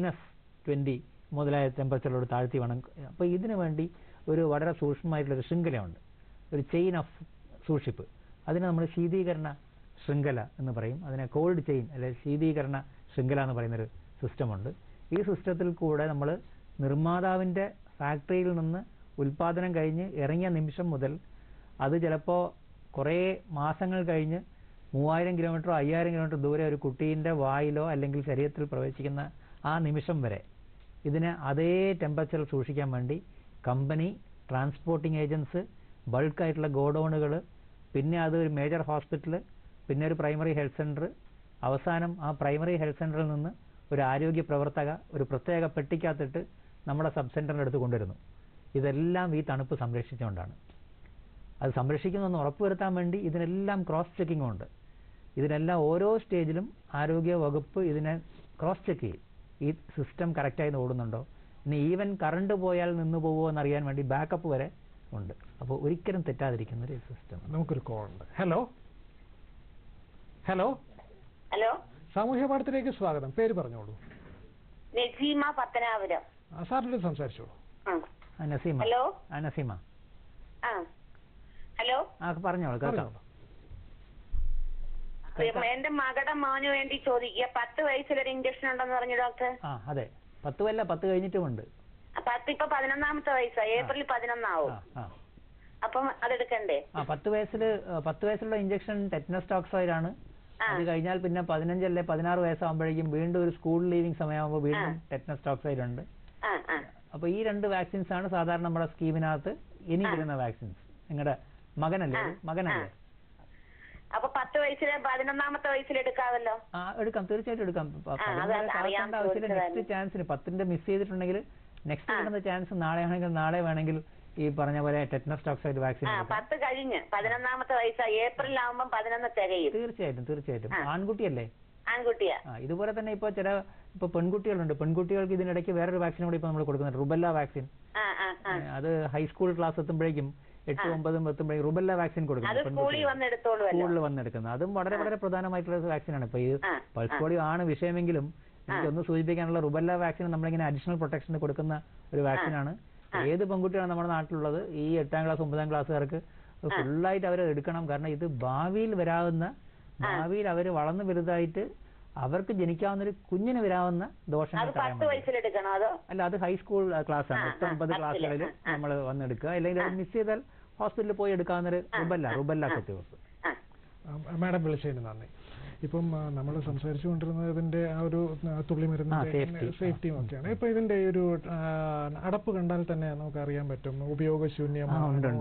Speaker 2: -20 മുതലായ ടെമ്പറേച്ചറിലോട് താഴ്ത്തി വേണം. അപ്പോൾ ഇതിനു വേണ്ടി ഒരു വളരെ സൂക്ഷ്മമായിട്ടുള്ളൊരു ശൃംഖലയുണ്ട്, ഒരു ചെയിൻ ഓഫ് സൂക്ഷിപ്പ്. അതിനെ നമ്മൾ ശീതീകരണ ശൃംഖല എന്ന് പറയും. അതിനെ കോൾഡ് ചെയിൻ അല്ലെങ്കിൽ ശീതീകരണ ശൃംഖല എന്ന് പറയുന്നൊരു സിസ്റ്റമുണ്ട്. ഈ സിസ്റ്റത്തിൽ കൂടെ നമ്മൾ നിർമ്മാതാവിൻ്റെ ഫാക്ടറിയിൽ നിന്ന് ഉൽപ്പാദനം കഴിഞ്ഞ് ഇറങ്ങിയ നിമിഷം മുതൽ അത് ചിലപ്പോൾ കുറേ മാസങ്ങൾ കഴിഞ്ഞ് 3000 കിലോമീറ്ററോ 5000 കിലോമീറ്റർ ദൂരെ ഒരു കുട്ടീൻ്റെ വായിലോ അല്ലെങ്കിൽ ശരീരത്തിൽ പ്രവേശിക്കുന്ന ആ നിമിഷം വരെ ഇതിനെ അതേ ടെമ്പറേച്ചറിൽ സൂക്ഷിക്കാൻ വേണ്ടി കമ്പനി, ട്രാൻസ്പോർട്ടിംഗ് ഏജൻസ്, ബൾക്കായിട്ടുള്ള ഗോഡൗണുകൾ, പിന്നെ അത് ഒരു മേജർ ഹോസ്പിറ്റൽ, പിന്നെ ഒരു പ്രൈമറി ഹെൽത്ത് സെൻറ്റർ, അവസാനം ആ പ്രൈമറി ഹെൽത്ത് സെൻറ്ററിൽ നിന്ന് ഒരു ആരോഗ്യ പ്രവർത്തക ഒരു പ്രത്യേക പെട്ടിക്കകത്തിട്ട് നമ്മുടെ സബ് സെൻറ്ററിൻ്റെ അടുത്ത് കൊണ്ടുവരുന്നു. ഇതെല്ലാം ഈ തണുപ്പ് സംരക്ഷിച്ചുകൊണ്ടാണ്. അത് സംരക്ഷിക്കുന്നതെന്ന് ഉറപ്പുവരുത്താൻ വേണ്ടി ഇതിനെല്ലാം ക്രോസ് ചെക്കിംഗ് ഉണ്ട്. ഇതിനെല്ലാം ഓരോ സ്റ്റേജിലും ആരോഗ്യ വകുപ്പ് ഇതിനെ ക്രോസ് ചെക്ക് ചെയ്യും, ഈ സിസ്റ്റം കറക്റ്റായി ഓടുന്നുണ്ടോ. ഇനി ഈവൻ കറണ്ട് പോയാൽ നിന്ന് പോകുമോ എന്നറിയാൻ വേണ്ടി ബാക്കപ്പ് വരെ ഉണ്ട്. അപ്പോൾ ഒരിക്കലും തെറ്റാതിരിക്കുന്ന ഒരു സിസ്റ്റം.
Speaker 1: നമുക്കൊരു കോൾ ഉണ്ട്. ഹലോ ഹലോ
Speaker 10: ഹലോ,
Speaker 1: സാമൂഹ്യപാഠത്തിലേക്ക് സ്വാഗതം. പേര് പറഞ്ഞോളൂ.
Speaker 10: നസീമ, പത്തനാപുരം.
Speaker 1: സാറിനോട് സംസാരിച്ചോളൂ.
Speaker 2: നസീമ.
Speaker 10: ഹലോ.
Speaker 2: നസീമ.
Speaker 10: ഹലോ.
Speaker 2: പറഞ്ഞോളൂ, കേൾക്കാം.
Speaker 10: എന്റെ മകളുടെ മോന് വേണ്ടി ചോദിക്കുക. 10 വയസ്സിലൊരു ഇഞ്ചക്ഷൻ ഉണ്ടെന്ന് പറഞ്ഞു ഡോക്ടർ.
Speaker 2: അതെ, 10 കഴിഞ്ഞിട്ടുമുണ്ട്.
Speaker 10: ഇപ്പൊ 11ാമത്തെ വയസ്സായി, ഏപ്രിൽ 11 അപ്പം അതെടുക്കണ്ടേ?
Speaker 2: 10 വയസ്സിലുള്ള ഇഞ്ചക്ഷൻ ടെറ്റനസ് ടോക്സോയിഡ് ആണ്. അത് കഴിഞ്ഞാൽ പിന്നെ 15 അല്ലെ 16 വയസ്സാകുമ്പോഴേക്കും വീണ്ടും ഒരു സ്കൂൾ ലീവിംഗ് സമയമാകുമ്പോൾ വീണ്ടും ടെറ്റനസ് ടോക്സോയിഡ് ഉണ്ട്. അപ്പൊ ഈ 2 വാക്സിൻസ് ആണ് സാധാരണ നമ്മുടെ സ്കീമിനകത്ത് ഇനി വരുന്ന വാക്സിൻസ്. നിങ്ങളുടെ മകനല്ലേ?
Speaker 10: അപ്പൊ 10 വയസ്സിലെ 11ാമത്തെ വയസ്സിൽ എടുക്കാമല്ലോ?
Speaker 2: എടുക്കാം, തീർച്ചയായിട്ടും എടുക്കാം. ആവശ്യമില്ല. നെക്സ്റ്റ് ചാൻസിന് 10ന്റെ മിസ് ചെയ്തിട്ടുണ്ടെങ്കിൽ നെക്സ്റ്റ് കിട്ടുന്ന ചാൻസ് നാളെ ആണെങ്കിൽ നാളെ വേണമെങ്കിൽ ഈ പറഞ്ഞ പോലെ ടെറ്റനസ് ടോക്സോയിഡ് വാക്സിൻ
Speaker 10: 10 കഴിഞ്ഞ് 11ാമത്തെ വയസ്സായി, ഏപ്രിൽ ആവുമ്പോൾ 11 തികയും.
Speaker 2: തീർച്ചയായിട്ടും. ആൺകുട്ടിയല്ലേ?
Speaker 10: ആൺകുട്ടിയാ.
Speaker 2: ഇതുപോലെ തന്നെ ഇപ്പൊ പെൺകുട്ടികളുണ്ട്. പെൺകുട്ടികൾക്ക് ഇതിനിടയ്ക്ക് വേറൊരു വാക്സിൻ കൂടി ഇപ്പൊ നമ്മൾ കൊടുക്കുന്നുണ്ട്, റുബെല്ല വാക്സിൻ. അത് ഹൈസ്കൂൾ ക്ലാസ് എത്തുമ്പോഴേക്കും 8, 9 എത്തുമ്പോഴേക്കും റുബെല്ല വാക്സിൻ കൊടുക്കുന്നത് സ്കൂളിൽ വന്നെടുക്കുന്നത്. അതും വളരെ വളരെ പ്രധാനമായിട്ടുള്ള വാക്സിനാണ്. ഇപ്പൊ ഈ പൾസ് പോളിയോ ആണ് വിഷയമെങ്കിലും എനിക്കൊന്ന് സൂചിപ്പിക്കാനുള്ള, റുബെല്ല വാക്സിൻ നമ്മളിങ്ങനെ അഡീഷണൽ പ്രൊട്ടക്ഷൻ കൊടുക്കുന്ന ഒരു വാക്സിനാണ്. ഏത് പെൺകുട്ടിയാണ് നമ്മുടെ നാട്ടിലുള്ളത് ഈ 8ാം ക്ലാസ് 9ാം ക്ലാസ്സുകാർക്ക് ഫുള്ളായിട്ട് അവർ എടുക്കണം. കാരണം ഇത് ഭാവിയിൽ അവർ വളർന്നു വലുതായിട്ട് അവർക്ക് ജനിക്കാവുന്ന ഒരു കുഞ്ഞിന് വരാവുന്ന ദോഷങ്ങൾ അല്ല, അത് ഹൈസ്കൂൾ ക്ലാസ് ആണ്. 8, 9 ക്ലാസ്സുകളിൽ നമ്മൾ വന്നെടുക്കുക. അല്ലെങ്കിൽ അത് മിസ് ചെയ്താൽ ഹോസ്പിറ്റലിൽ പോയി എടുക്കാവുന്നൊരു റുബെല്ല കുത്തിവെപ്പ്.
Speaker 1: മാഡം വിളിച്ചതിന് നന്ദി. ഇപ്പം നമ്മൾ സംസാരിച്ചുകൊണ്ടിരുന്നതിന്റെ ആ ഒരു തുള്ളിമരുന്ന് സേഫ്റ്റിയും ഒക്കെയാണ്. ഇപ്പൊ ഇതിന്റെ ഒരു അടപ്പ് കണ്ടാൽ തന്നെ നമുക്ക് അറിയാൻ പറ്റും ഉപയോഗശൂന്യമാണ്.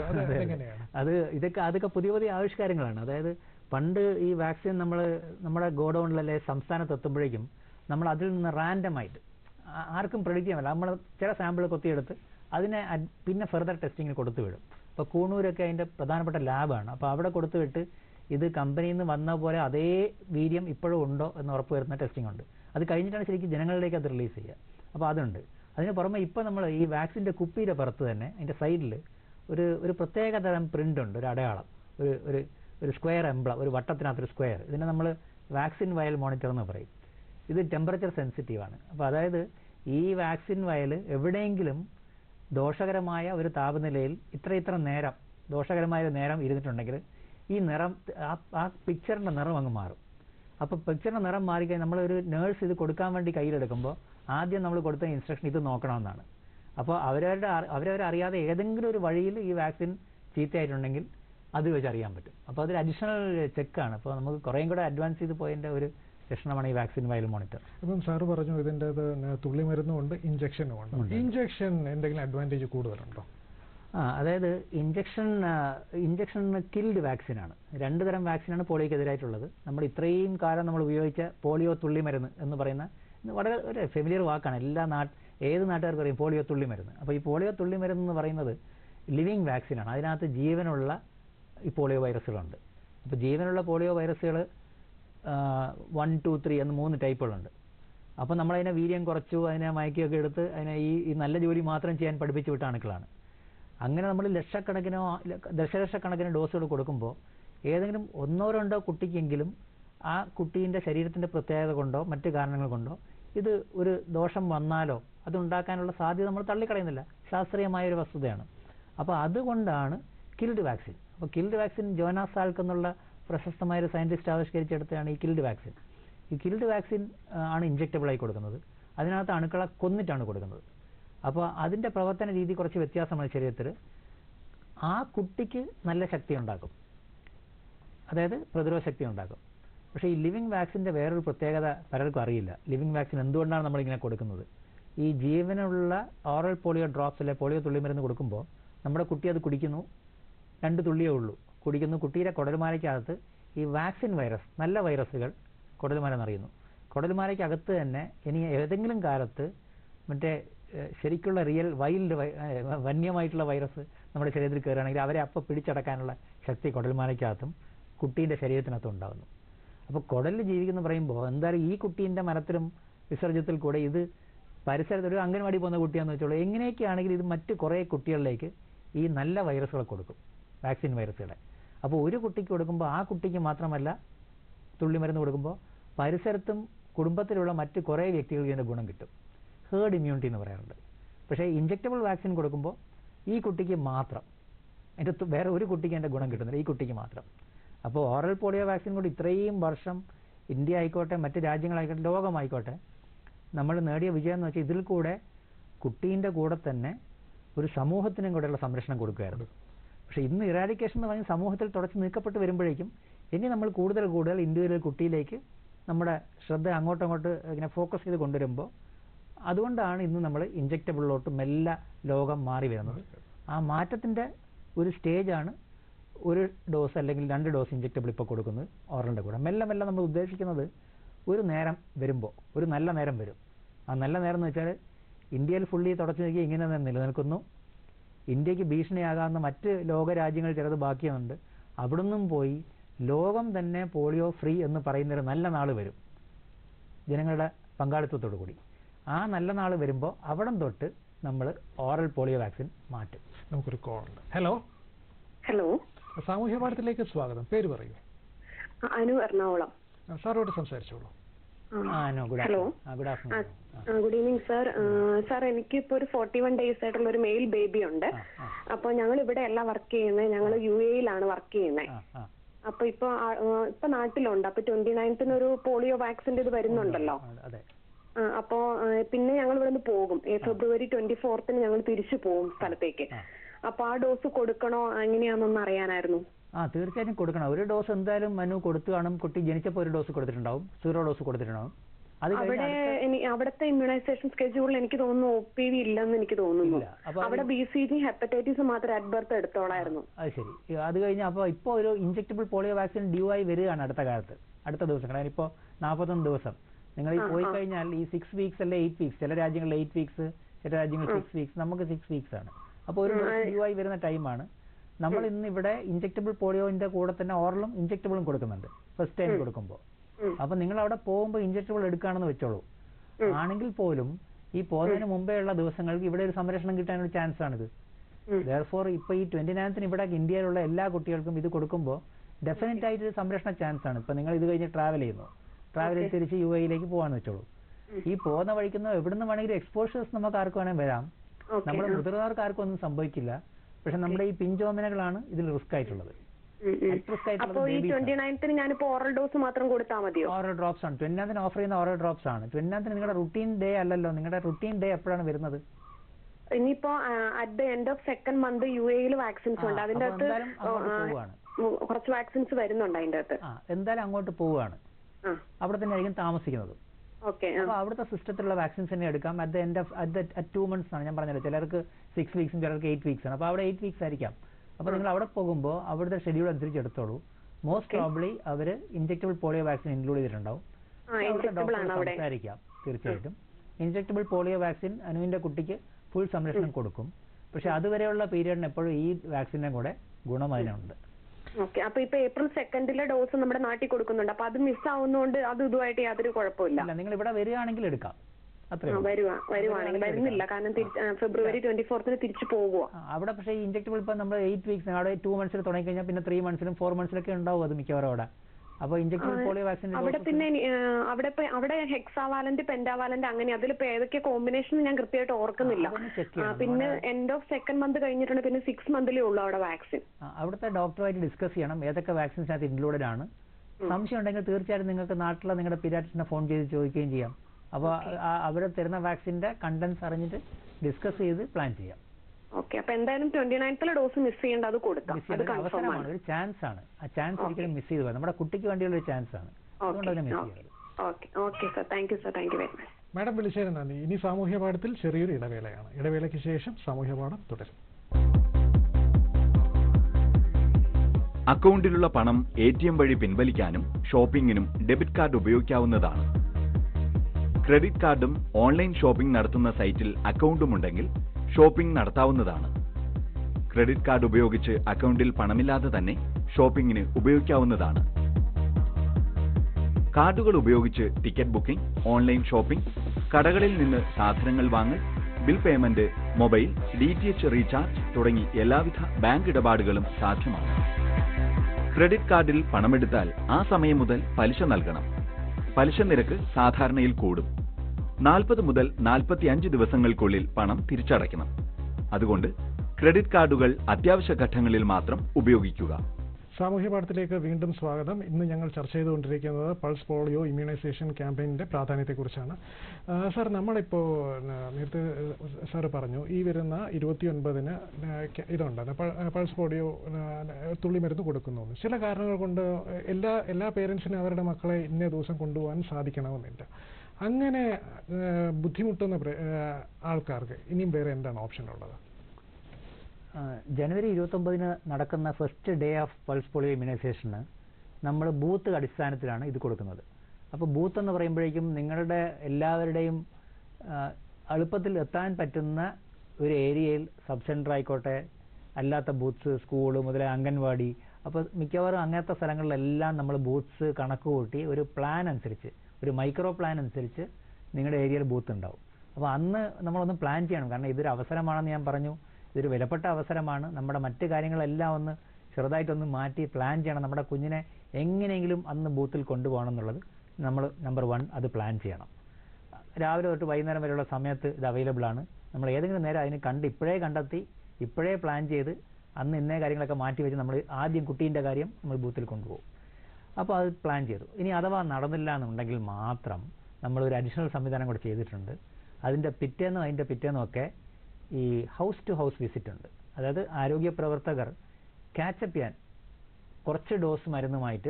Speaker 2: അതൊക്കെ പുതിയ പുതിയ ആവിഷ്കാരങ്ങളാണ്. അതായത് പണ്ട് ഈ വാക്സിൻ നമ്മുടെ ഗോഡൌണിലല്ലേ സംസ്ഥാനത്ത് എത്തുമ്പോഴേക്കും നമ്മൾ അതിൽ നിന്ന് റാൻഡമായിട്ട് ആർക്കും പ്രെഡിക്റ്റ് ചെയ്യാൻ പറ്റില്ല. നമ്മൾ ചില സാമ്പിൾ കൊത്തിയെടുത്ത് അതിനെ പിന്നെ ഫെർദർ ടെസ്റ്റിങ്ങിന് കൊടുത്തു വിടും. ഇപ്പോൾ കൂണൂരൊക്കെ അതിൻ്റെ പ്രധാനപ്പെട്ട ലാബാണ്. അപ്പോൾ അവിടെ കൊടുത്തു വിട്ട് ഇത് കമ്പനിയിൽ നിന്ന് വന്ന പോലെ അതേ വീര്യം ഇപ്പോഴും ഉണ്ടോ എന്ന് ഉറപ്പ് വരുന്ന ടെസ്റ്റിംഗ് ഉണ്ട്. അത് കഴിഞ്ഞിട്ടാണ് ശരിക്കും ജനങ്ങളിലേക്ക് അത് റിലീസ് ചെയ്യുക. അപ്പോൾ അതുണ്ട്. അതിന് പുറമെ ഇപ്പോൾ നമ്മൾ ഈ വാക്സിൻ്റെ കുപ്പിയുടെ പുറത്ത് തന്നെ അതിൻ്റെ സൈഡിൽ ഒരു പ്രത്യേക തരം പ്രിൻ്റ് ഉണ്ട്, ഒരു അടയാളം, ഒരു സ്ക്വയർ എംബ്ലം, ഒരു വട്ടത്തിനകത്തൊരു സ്ക്വയർ. ഇതിനെ നമ്മൾ വാക്സിൻ വയൽ മോണിറ്റർ എന്ന് പറയും. ഇത് ടെമ്പറേച്ചർ സെൻസിറ്റീവാണ്. അപ്പോൾ അതായത് ഈ വാക്സിൻ വയൽ എവിടെയെങ്കിലും ദോഷകരമായ ഒരു താപനിലയിൽ ഇത്ര നേരം ദോഷകരമായ ഒരു നേരം ഇരുന്നിട്ടുണ്ടെങ്കിൽ ഈ നിറം ആ പിക്ചറിൻ്റെ നിറം അങ്ങ് മാറും. അപ്പോൾ പിക്ചറിൻ്റെ നിറം മാറിക്കഴിഞ്ഞാൽ നമ്മളൊരു നേഴ്സ് ഇത് കൊടുക്കാൻ വേണ്ടി കയ്യിലെടുക്കുമ്പോൾ ആദ്യം നമ്മൾ കൊടുത്ത ഇൻസ്ട്രക്ഷൻ ഇത് നോക്കണമെന്നാണ്. അപ്പോൾ അവരറിയാതെ ഏതെങ്കിലും ഒരു വഴിയിൽ ഈ വാക്സിൻ ചീത്തയായിട്ടുണ്ടെങ്കിൽ അത് വെച്ച് അറിയാൻ പറ്റും. അപ്പോൾ അതൊരു അഡീഷണൽ ചെക്കാണ്. അപ്പോൾ നമുക്ക് കുറേയും കൂടെ അഡ്വാൻസ് ചെയ്ത് പോയതിൻ്റെ ഒരു ലക്ഷണമാണ് ഈ വാക്സിൻ വയൽ മോണിറ്റർ.
Speaker 1: അപ്പം സാറ് പറഞ്ഞു ഇതിൻ്റെ തുള്ളിമരുന്നും ഉണ്ട്, ഇഞ്ചക്ഷനും ഉണ്ട്. ഇഞ്ചക്ഷൻ എന്തെങ്കിലും അഡ്വാൻറ്റേജ് കൂടുതലുണ്ടോ?
Speaker 2: അതായത് ഇഞ്ചക്ഷൻ കിൽഡ് വാക്സിനാണ്. 2 തരം വാക്സിനാണ് പോളിയോക്കെതിരായിട്ടുള്ളത്. നമ്മൾ ഇത്രയും കാലം നമ്മൾ ഉപയോഗിച്ച പോളിയോ തുള്ളിമരുന്ന് എന്ന് പറയുന്ന വളരെ ഒരു ഫെമിലിയർ വാക്കാണ്. ഏത് നാട്ടുകാർക്കും അറിയാം പോളിയോ തുള്ളിമരുന്ന്. അപ്പോൾ ഈ പോളിയോ തുള്ളിമരുന്ന് എന്ന് പറയുന്നത് ലിവിങ് വാക്സിനാണ്. അതിനകത്ത് ജീവനുള്ള ഈ പോളിയോ വൈറസുകളുണ്ട്. അപ്പോൾ ജീവനുള്ള പോളിയോ വൈറസുകൾ 1, 2, 3 എന്ന് 3 ടൈപ്പുകളുണ്ട്. അപ്പോൾ നമ്മളതിനെ വീര്യം കുറച്ചു, അതിനെ മയക്കിയൊക്കെ എടുത്ത് അതിനെ ഈ നല്ല ജോലി മാത്രം ചെയ്യാൻ പഠിപ്പിച്ചു വിട്ട അണുക്കളാണ്. അങ്ങനെ നമ്മൾ ദശലക്ഷക്കണക്കിന് ഡോസുകൾ കൊടുക്കുമ്പോൾ ഏതെങ്കിലും 1, 2 കുട്ടിക്കെങ്കിലും ആ കുട്ടീൻ്റെ ശരീരത്തിൻ്റെ പ്രത്യേകത കൊണ്ടോ മറ്റു കാരണങ്ങൾ കൊണ്ടോ ഇത് ഒരു ദോഷം വന്നാലോ അതുണ്ടാക്കാനുള്ള സാധ്യത നമ്മൾ തള്ളിക്കളയുന്നില്ല. ശാസ്ത്രീയമായൊരു വസ്തുതയാണ്. അപ്പോൾ അതുകൊണ്ടാണ് കിൽഡ് വാക്സിൻ. അപ്പോൾ കിൽഡ് വാക്സിൻ ജോനാസ് സാൽക്ക് എന്നുള്ള പ്രശസ്തമായൊരു സയൻറ്റിസ്റ്റ് ആവിഷ്കരിച്ചെടുത്താണ് ഈ കിൽഡ് വാക്സിൻ. ഈ കിൽഡ് വാക്സിൻ ആണ് ഇഞ്ചെക്റ്റബിളായി കൊടുക്കുന്നത്. അതിനകത്ത് അണുക്കളെ കൊന്നിട്ടാണ് കൊടുക്കുന്നത്. അപ്പോൾ അതിൻ്റെ പ്രവർത്തന രീതി കുറച്ച് വ്യത്യാസമാണ് ശരീരത്തിൽ. ആ കുട്ടിക്ക് നല്ല ശക്തി ഉണ്ടാക്കും, അതായത് പ്രതിരോധ ശക്തി ഉണ്ടാക്കും. പക്ഷേ ഈ ലിവിങ് വാക്സിൻ്റെ വേറൊരു പ്രത്യേകത പലർക്കും അറിയില്ല. ലിവിങ് വാക്സിൻ എന്തുകൊണ്ടാണ് നമ്മളിങ്ങനെ കൊടുക്കുന്നത്? ഈ ജീവനുള്ള ഓറൽ പോളിയോ ഡ്രോപ്സിലെ പോളിയോ തുള്ളിമരുന്ന് കൊടുക്കുമ്പോൾ നമ്മുടെ കുട്ടി അത് കുടിക്കുന്നു, 2 തുള്ളിയേ ഉള്ളൂ, കുടിക്കുന്നു. കുട്ടിയുടെ കുടൽമാലയ്ക്കകത്ത് ഈ വാക്സിൻ വൈറസ്, നല്ല വൈറസുകൾ കുടൽമാല നിറയുന്നു. കുടൽമാലയ്ക്കകത്ത് തന്നെ ഇനി ഏതെങ്കിലും കാലത്ത് മറ്റേ ശരിക്കുള്ള റിയൽ വന്യമായിട്ടുള്ള വൈറസ് നമ്മുടെ ശരീരത്തിൽ കയറുകയാണെങ്കിൽ അവരെ അപ്പോൾ പിടിച്ചടക്കാനുള്ള ശക്തി കുടൽമാലയ്ക്കകത്തും കുട്ടീൻ്റെ ശരീരത്തിനകത്തും ഉണ്ടാകുന്നു. അപ്പോൾ കുടലിൽ ജീവിക്കുന്ന പറയുമ്പോൾ എന്തായാലും ഈ കുട്ടീൻ്റെ മലത്തിലും വിസർജ്യത്തിൽ കൂടെ ഇത് പരിസരത്ത് ഒരു അംഗൻവാടി പോകുന്ന കുട്ടിയാണെന്ന് വെച്ചോളൂ, എങ്ങനെയൊക്കെയാണെങ്കിൽ ഇത് മറ്റ് കുറേ കുട്ടികളിലേക്ക് ഈ നല്ല വൈറസുകളെ കൊടുക്കും, വാക്സിൻ വൈറസുകളെ. അപ്പോൾ ഒരു കുട്ടിക്ക് കൊടുക്കുമ്പോൾ ആ കുട്ടിക്ക് മാത്രമല്ല തുള്ളിമരുന്ന് കൊടുക്കുമ്പോൾ പരിസരത്തും കുടുംബത്തിലുള്ള മറ്റ് കുറേ വ്യക്തികൾക്ക് ഇതിൻ്റെ ഗുണം കിട്ടും. ഹേർഡ് ഇമ്മ്യൂണിറ്റി എന്ന് പറയാറുണ്ട്. പക്ഷേ ഇഞ്ചെക്റ്റബിൾ വാക്സിൻ കൊടുക്കുമ്പോൾ ഈ കുട്ടിക്ക് മാത്രം, അതിൻ്റെ വേറെ ഒരു കുട്ടിക്ക് അതിൻ്റെ ഗുണം കിട്ടുന്നില്ല, ഈ കുട്ടിക്ക് മാത്രം. അപ്പോൾ ഓറൽ പോളിയോ വാക്സിൻ കൊണ്ട് ഇത്രയും വർഷം ഇന്ത്യ ആയിക്കോട്ടെ മറ്റ് രാജ്യങ്ങളായിക്കോട്ടെ ലോകമായിക്കോട്ടെ നമ്മൾ നേടിയ വിജയം എന്ന് വെച്ചാൽ ഇതിൽ കൂടെ കുട്ടീൻ്റെ കൂടെ തന്നെ ഒരു സമൂഹത്തിനും കൂടെയുള്ള സംരക്ഷണം കൊടുക്കുകയായിരുന്നു. പക്ഷേ ഇന്ന് ഇറാഡിക്കേഷൻ എന്ന് പറഞ്ഞാൽ സമൂഹത്തിൽ തുടച്ചു നീക്കപ്പെട്ട് വരുമ്പോഴേക്കും ഇനി നമ്മൾ കൂടുതൽ ഇൻഡിവിജ്വൽ കുട്ടിയിലേക്ക് നമ്മുടെ ശ്രദ്ധ അങ്ങോട്ടങ്ങോട്ട് ഇങ്ങനെ ഫോക്കസ് ചെയ്ത് കൊണ്ടുവരുമ്പോൾ അതുകൊണ്ടാണ് ഇന്ന് നമ്മൾ ഇഞ്ചക്റ്റബിളിലോട്ട് മെല്ലെ ലോകം മാറി വരുന്നത്. ആ മാറ്റത്തിൻ്റെ ഒരു സ്റ്റേജാണ് ഒരു ഡോസ് അല്ലെങ്കിൽ 2 ഡോസ് ഇഞ്ചക്റ്റബിൾ ഇപ്പോൾ കൊടുക്കുന്നത് ഓറലിൻ്റെ കൂടെ. മെല്ലെ നമ്മൾ ഉദ്ദേശിക്കുന്നത് ഒരു നേരം വരുമ്പോൾ ഒരു നല്ല നേരം വരും. ആ നല്ല നേരം എന്ന് വെച്ചാൽ ഇന്ത്യയിൽ ഫുള്ളി തുടച്ചു നോക്കി ഇങ്ങനെ നിലനിൽക്കുന്നു. ഇന്ത്യക്ക് ഭീഷണിയാകാവുന്ന മറ്റ് ലോകരാജ്യങ്ങൾ ചിലത് ബാക്കിയുണ്ട്. അവിടുന്നും പോയി ലോകം തന്നെ പോളിയോ ഫ്രീ എന്ന് പറയുന്നൊരു നല്ല നാൾ വരും ജനങ്ങളുടെ പങ്കാളിത്തത്തോടു കൂടി. ആ നല്ല നാൾ വരുമ്പോൾ അവിടം തൊട്ട് നമ്മൾ ഓറൽ പോളിയോ വാക്സിൻ മാറ്റും.
Speaker 1: നമുക്കൊരു കോൾ ഉണ്ട്. ഹലോ
Speaker 11: ഹലോ,
Speaker 1: സാമൂഹ്യ പാഠത്തിലേക്ക് സ്വാഗതം. പേര് പറയൂ.
Speaker 11: അനു, എറണാകുളം.
Speaker 1: സാറോട് സംസാരിച്ചോളൂ.
Speaker 11: Hello, good evening sir. Sir, എനിക്കിപ്പോ ഒരു 41 days ആയിട്ടുള്ള ഒരു മെയിൽ ബേബി ഉണ്ട്. അപ്പൊ ഞങ്ങൾ ഇവിടെ അല്ല വർക്ക് ചെയ്യുന്നത്, ഞങ്ങൾ UAE-ലാണ് വർക്ക് ചെയ്യുന്നത്. അപ്പൊ ഇപ്പൊ നാട്ടിലുണ്ട്. അപ്പൊ 29th ഒരു പോളിയോ വാക്സിന്റെ ഇത് വരുന്നുണ്ടല്ലോ. അപ്പോ പിന്നെ ഞങ്ങൾ ഇവിടെ നിന്ന് പോകും. February 24th ഞങ്ങൾ തിരിച്ചു പോകും സ്ഥലത്തേക്ക്. അപ്പൊ ആ ഡോസ് കൊടുക്കണോ എങ്ങനെയാണെന്നൊന്ന് അറിയാനായിരുന്നു.
Speaker 2: തീർച്ചയായിട്ടും കൊടുക്കണം. ഒരു ഡോസ് എന്തായാലും മനു കൊടുത്തു കാണും. കുട്ടി ജനിച്ചപ്പോൾ ഒരു ഡോസ് കൊടുത്തിട്ടുണ്ടാവും, 0 ഡോസ് കൊടുത്തിട്ടുണ്ടാവും.
Speaker 11: അവിടുത്തെ ഇമ്മ്യൂണൈസേഷൻ സ്കെഡ്യൂളിൽ എനിക്ക് തോന്നുന്നു OPV ഇല്ലെന്ന് എനിക്ക് തോന്നുന്നു. അവിടെ BCG ഹെപ്പറ്റൈറ്റിസ് മാത്രം അറ്റ് ബർത്ത് എടുത്തോളായിരുന്നു.
Speaker 2: അത് ശരി. അത് കഴിഞ്ഞ് ഇപ്പോൾ ഒരു ഇഞ്ചക്റ്റബിൾ പോളിയോ വാക്സിൻ ഡ്യൂ ആയി വരികയാണ് അടുത്ത ദിവസം. കാരണം ഇപ്പോൾ 41 ദിവസം നിങ്ങൾ ഈ പോയി കഴിഞ്ഞാൽ ഈ 6 weeks അല്ലെ 8 weeks, ചില രാജ്യങ്ങളിൽ 8 weeks, ചില രാജ്യങ്ങളിൽ 6 weeks, നമുക്ക് 6 weeks ആണ്. അപ്പോൾ ഒരു ഡ്യൂ ആയി വരുന്ന ടൈമാണ്. നമ്മൾ ഇന്ന് ഇവിടെ ഇഞ്ചക്റ്റബിൾ പോളിയോന്റെ കൂടെ തന്നെ ഓറലും ഇഞ്ചക്റ്റബിളും കൊടുക്കുന്നുണ്ട് ഫസ്റ്റ് ടൈം കൊടുക്കുമ്പോൾ. അപ്പൊ നിങ്ങൾ അവിടെ പോകുമ്പോൾ ഇഞ്ചക്റ്റബിൾ എടുക്കുകയാണെന്ന് വെച്ചോളൂ. ആണെങ്കിൽ പോലും ഈ പോകുന്നതിന് മുമ്പേ ഉള്ള ദിവസങ്ങൾക്ക് ഇവിടെ ഒരു സംരക്ഷണം കിട്ടാനൊരു ചാൻസ് ആണിത്. ദെയർഫോർ ഇപ്പൊ ഈ 29th ഇവിടെ ഇന്ത്യയിലുള്ള എല്ലാ കുട്ടികൾക്കും ഇത് കൊടുക്കുമ്പോൾ ഡെഫിനറ്റ് ആയിട്ട് സംരക്ഷണ ചാൻസ് ആണ്. ഇപ്പൊ നിങ്ങൾ ഇത് കഴിഞ്ഞ് ട്രാവൽ ചെയ്ത് തിരിച്ച് UAE-ലേക്ക് പോകാന്ന് വെച്ചോളൂ. ഈ പോകുന്ന വഴിക്കുന്ന എവിടുന്ന് വേണമെങ്കിലും എക്സ്പോഷേഴ്സ് നമുക്ക് ആർക്കും വേണമെങ്കിൽ വരാം. നമ്മുടെ മുതിർന്നവർക്ക് ആർക്കും ഒന്നും സംഭവിക്കില്ല. പക്ഷെ നമ്മുടെ ഈ പിഞ്ചോമനകളാണ് ഇതിൽ റിസ്ക് ആയിട്ടുള്ളത്.
Speaker 11: ഓറൽ ഡോസ് മാത്രം കൊടുത്താൽ മതിയോ?
Speaker 2: ഓറൽ ഡ്രോപ്സ് ആണ് 29th ഓഫർ ചെയ്യുന്ന ഓറൽ ഡ്രോപ്സ് ആണ്. 29th നിങ്ങളുടെ റുട്ടീൻ ഡേ അല്ലല്ലോ. നിങ്ങളുടെ റുട്ടീൻ ഡേ എപ്പോഴാണ് വരുന്നത്?
Speaker 11: ഇനിയിപ്പോ at the end of 2nd month UAE-ൽ വാക്സിൻസ് ഉണ്ട്. അതിന്റെ അകത്ത് കുറച്ച് വാക്സിൻസ് വരുന്നുണ്ട്. അതിന്റെ അകത്ത്
Speaker 2: എന്തായാലും അങ്ങോട്ട് പോവുകയാണ്. അവിടെ തന്നെ ആയിരിക്കും താമസിക്കുന്നത്. അപ്പൊ അവിടുത്തെ സിസ്റ്റത്തിലുള്ള വാക്സിൻസ് തന്നെ എടുക്കാം. At the end of at 2 months ആണ് ഞാൻ പറഞ്ഞത്. ചിലർക്ക് 6 weeks, ചിലർക്ക് 8 weeks ആണ്. അപ്പൊ അവിടെ 8 weeks ആയിരിക്കാം. അപ്പൊ നിങ്ങൾ അവിടെ പോകുമ്പോൾ അവിടുത്തെ ഷെഡ്യൂൾ അനുസരിച്ച് എടുത്തോളൂ. മോസ്റ്റ് പ്രോബ്ലി അവര് ഇഞ്ചക്റ്റബിൾ പോളിയോ വാക്സിൻ ഇൻക്ലൂഡ് ചെയ്തിട്ടുണ്ടാവും. സംസാരിക്കാം. തീർച്ചയായിട്ടും ഇഞ്ചക്റ്റബിൾ പോളിയോ വാക്സിൻ അനുവിന്റെ കുട്ടിക്ക് ഫുൾ സംരക്ഷണം കൊടുക്കും. പക്ഷെ അതുവരെയുള്ള പീരീഡിന് എപ്പോഴും ഈ വാക്സിനെ കൂടെ ഗുണം അതിനുണ്ട്.
Speaker 11: അപ്പൊ ഇപ്പൊ April 2nd ഡോസ് നമ്മുടെ നാട്ടിൽ കൊടുക്കുന്നുണ്ട്. അപ്പൊ അത് മിസ് ആവുന്നതുകൊണ്ട് അത് ഇതുമായിട്ട് യാതൊരു കുഴപ്പമില്ല.
Speaker 2: നിങ്ങൾ ഇവിടെ വരികയാണെങ്കിൽ എടുക്കാം.
Speaker 11: വരുവാണെങ്കിൽ വരുന്നില്ല. കാരണം February 24th തിരിച്ചു പോകുക
Speaker 2: അവിടെ. പക്ഷേ ഈ ഇഞ്ചക്റ്റബിൾ ഇപ്പൊ നമ്മൾ 8 weeks അവിടെ 2 months തുടങ്ങി കഴിഞ്ഞാൽ പിന്നെ 3 months 4 months ഉണ്ടാവും അത് മിക്കവാറും അവിടെ. അപ്പൊ ഇഞ്ചക്റ്റബിൾ പോളിയോ വാക്സിൻ
Speaker 11: അവിടെ പിന്നെ അവിടെ ഹെക്സാവാലന്റ്, പെന്റാവാലന്റ് അങ്ങനെ അതിലിപ്പോ ഏതൊക്കെ കോമ്പിനേഷൻ ഞാൻ കൃത്യമായിട്ട് ഓർക്കുന്നില്ല. പിന്നെ എൻഡ് ഓഫ് 2nd month കഴിഞ്ഞിട്ടുണ്ട്. പിന്നെ 6 months ഉള്ളൂ അവിടെ വാക്സിൻ.
Speaker 2: അവിടുത്തെ ഡോക്ടറുമായിട്ട് ഡിസ്കസ് ചെയ്യണം ഏതൊക്കെ വാക്സിൻസ് അത് ഇൻക്ലൂഡഡ് ആണ്. സംശയം ഉണ്ടെങ്കിൽ തീർച്ചയായിട്ടും നിങ്ങൾക്ക് നാട്ടിലെ നിങ്ങളുടെ പീഡിയാട്രിഷനെ ഫോൺ ചെയ്ത് ചോദിക്കുകയും ചെയ്യാം. അപ്പോൾ അവരെ തരുന്ന വാക്സിന്റെ കണ്ടന്റ്സ് അറിഞ്ഞിട്ട് ഡിസ്കസ് ചെയ്ത് പ്ലാൻ ചെയ്യാം.
Speaker 11: അപ്പൊ എന്തായാലും 29th ഡോസ് മിസ് ചെയ്യേണ്ട, അത് കൊടുക്കാം.
Speaker 2: അവസരമാണ്, ഒരു ചാൻസ് ആണ്. ആ ചാൻസ് ഒരിക്കലും മിസ് ചെയ്തു പോകാം. നമ്മുടെ കുട്ടിക്ക് വേണ്ടിയുള്ള ഒരു ചാൻസ് ആണ്. അതുകൊണ്ട് അതിനെ മിസ് ചെയ്യരുത്.
Speaker 1: മാഡം വിളിച്ചതിന് നന്ദി. ഇനി സാമൂഹ്യ പാഠത്തിൽ ചെറിയൊരു ഇടവേളയാണ്. ഇടവേളയ്ക്ക് ശേഷം സാമൂഹ്യ പാഠം തുടരും.
Speaker 12: അക്കൗണ്ടിലുള്ള പണം ATM വഴി പിൻവലിക്കാനും ഷോപ്പിംഗിനും ഡെബിറ്റ് കാർഡ് ഉപയോഗിക്കാവുന്നതാണ്. ക്രെഡിറ്റ് കാർഡും ഓൺലൈൻ ഷോപ്പിംഗ് നടത്തുന്ന സൈറ്റിൽ അക്കൗണ്ടുമുണ്ടെങ്കിൽ ഷോപ്പിംഗ് നടത്താവുന്നതാണ്. ക്രെഡിറ്റ് കാർഡ് ഉപയോഗിച്ച് അക്കൗണ്ടിൽ പണമില്ലാതെ തന്നെ ഷോപ്പിംഗിന് ഉപയോഗിക്കാവുന്നതാണ്. കാർഡുകൾ ഉപയോഗിച്ച് ടിക്കറ്റ് ബുക്കിംഗ്, ഓൺലൈൻ ഷോപ്പിംഗ്, കടകളിൽ നിന്ന് സാധനങ്ങൾ വാങ്ങൽ, bill payment, mobile, DTH recharge തുടങ്ങി എല്ലാവിധ ബാങ്ക് ഇടപാടുകളും സാധ്യമാണ്. ക്രെഡിറ്റ് കാർഡിൽ പണമെടുത്താൽ ആ സമയം മുതൽ പലിശ നൽകണം. പലിശ നിരക്ക് സാധാരണയിൽ കൂടും. 40 മുതൽ 45 ദിവസങ്ങൾക്കുള്ളിൽ പണം തിരിച്ചടയ്ക്കണം. അതുകൊണ്ട് ക്രെഡിറ്റ് കാർഡുകൾ അത്യാവശ്യ ഘട്ടങ്ങളിൽ മാത്രം ഉപയോഗിക്കുക.
Speaker 1: സാമൂഹ്യ പാഠത്തിലേക്ക് വീണ്ടും സ്വാഗതം. ഇന്ന് ഞങ്ങൾ ചർച്ച ചെയ്തുകൊണ്ടിരിക്കുന്നത് പൾസ് പോളിയോ ഇമ്മ്യൂണൈസേഷൻ ക്യാമ്പയിനിന്റെ പ്രാധാന്യത്തെക്കുറിച്ചാണ്. സാർ, നമ്മളിപ്പോൾ നേരത്തെ സാറ് പറഞ്ഞു ഈ വരുന്ന 29-ന് ഇതുണ്ട്, പൾസ് പോളിയോ തുള്ളിമരുന്ന് കൊടുക്കുന്നു. ചില കാരണങ്ങൾ കൊണ്ട് എല്ലാ പേരൻസിനും അവരുടെ മക്കളെ ഇന്ന ദിവസം കൊണ്ടുപോകാൻ സാധിക്കണമെന്നില്ല. അങ്ങനെ ബുദ്ധിമുട്ടുന്ന ആൾക്കാർക്ക് ഇനിയും വേറെ എന്താണ് ഓപ്ഷൻ ഉള്ളത്?
Speaker 2: ജനുവരി 29-ന് നടക്കുന്ന first day of pulse polio ഇമ്മ്യൂണൈസേഷന് നമ്മൾ ബൂത്ത് അടിസ്ഥാനത്തിലാണ് ഇത് കൊടുക്കുന്നത്. അപ്പോൾ ബൂത്ത് എന്ന് പറയുമ്പോഴേക്കും നിങ്ങളുടെ എല്ലാവരുടെയും എളുപ്പത്തിൽ എത്താൻ പറ്റുന്ന ഒരു ഏരിയയിൽ സബ് സെൻറ്റർ ആയിക്കോട്ടെ, അല്ലാത്ത ബൂത്ത്സ്, സ്കൂള് മുതലേ അംഗൻവാടി, അപ്പോൾ മിക്കവാറും അങ്ങനത്തെ സ്ഥലങ്ങളിലെല്ലാം നമ്മൾ ബൂത്ത്സ് കണക്ക് കൂട്ടി ഒരു പ്ലാൻ അനുസരിച്ച്, ഒരു മൈക്രോ പ്ലാൻ അനുസരിച്ച് നിങ്ങളുടെ ഏരിയയിൽ ബൂത്ത് ഉണ്ടാവും. അപ്പോൾ അന്ന് നമ്മളൊന്ന് പ്ലാൻ ചെയ്യണം. കാരണം ഇതൊരു അവസരമാണെന്ന് ഞാൻ പറഞ്ഞു, ഇതൊരു വിലപ്പെട്ട അവസരമാണ്. നമ്മുടെ മറ്റ് കാര്യങ്ങളെല്ലാം ഒന്ന് ചെറുതായിട്ടൊന്ന് മാറ്റി പ്ലാൻ ചെയ്യണം. നമ്മുടെ കുഞ്ഞിനെ എങ്ങനെയെങ്കിലും അന്ന് ബൂത്തിൽ കൊണ്ടുപോകണം എന്നുള്ളത് നമ്മൾ നമ്പർ 1 അത് പ്ലാൻ ചെയ്യണം. രാവിലെ തൊട്ട് വൈകുന്നേരം വരെയുള്ള സമയത്ത് ഇത് അവൈലബിൾ ആണ്. നമ്മൾ ഏതെങ്കിലും നേരം അതിന് ഇപ്പോഴേ കണ്ടെത്തി ഇപ്പോഴേ പ്ലാൻ ചെയ്ത് അന്ന് ഇന്നേ കാര്യങ്ങളൊക്കെ മാറ്റി വെച്ച് നമ്മൾ ആദ്യം കുട്ടീൻ്റെ കാര്യം നമ്മൾ ബൂത്തിൽ കൊണ്ടുപോകും. അപ്പോൾ അത് പ്ലാൻ ചെയ്തു. ഇനി അഥവാ നടന്നില്ല എന്നുണ്ടെങ്കിൽ മാത്രം നമ്മളൊരു അഡീഷണൽ സംവിധാനം കൂടെ ചെയ്തിട്ടുണ്ട്. അതിൻ്റെ പിറ്റേന്നും ഒക്കെ ഈ ഹൗസ് ടു ഹൗസ് വിസിറ്റ് ഉണ്ട്. അതായത് ആരോഗ്യ പ്രവർത്തകർ ക്യാച്ചപ്പ് ചെയ്യാൻ കുറച്ച് ഡോസ് മരുന്നുമായിട്ട്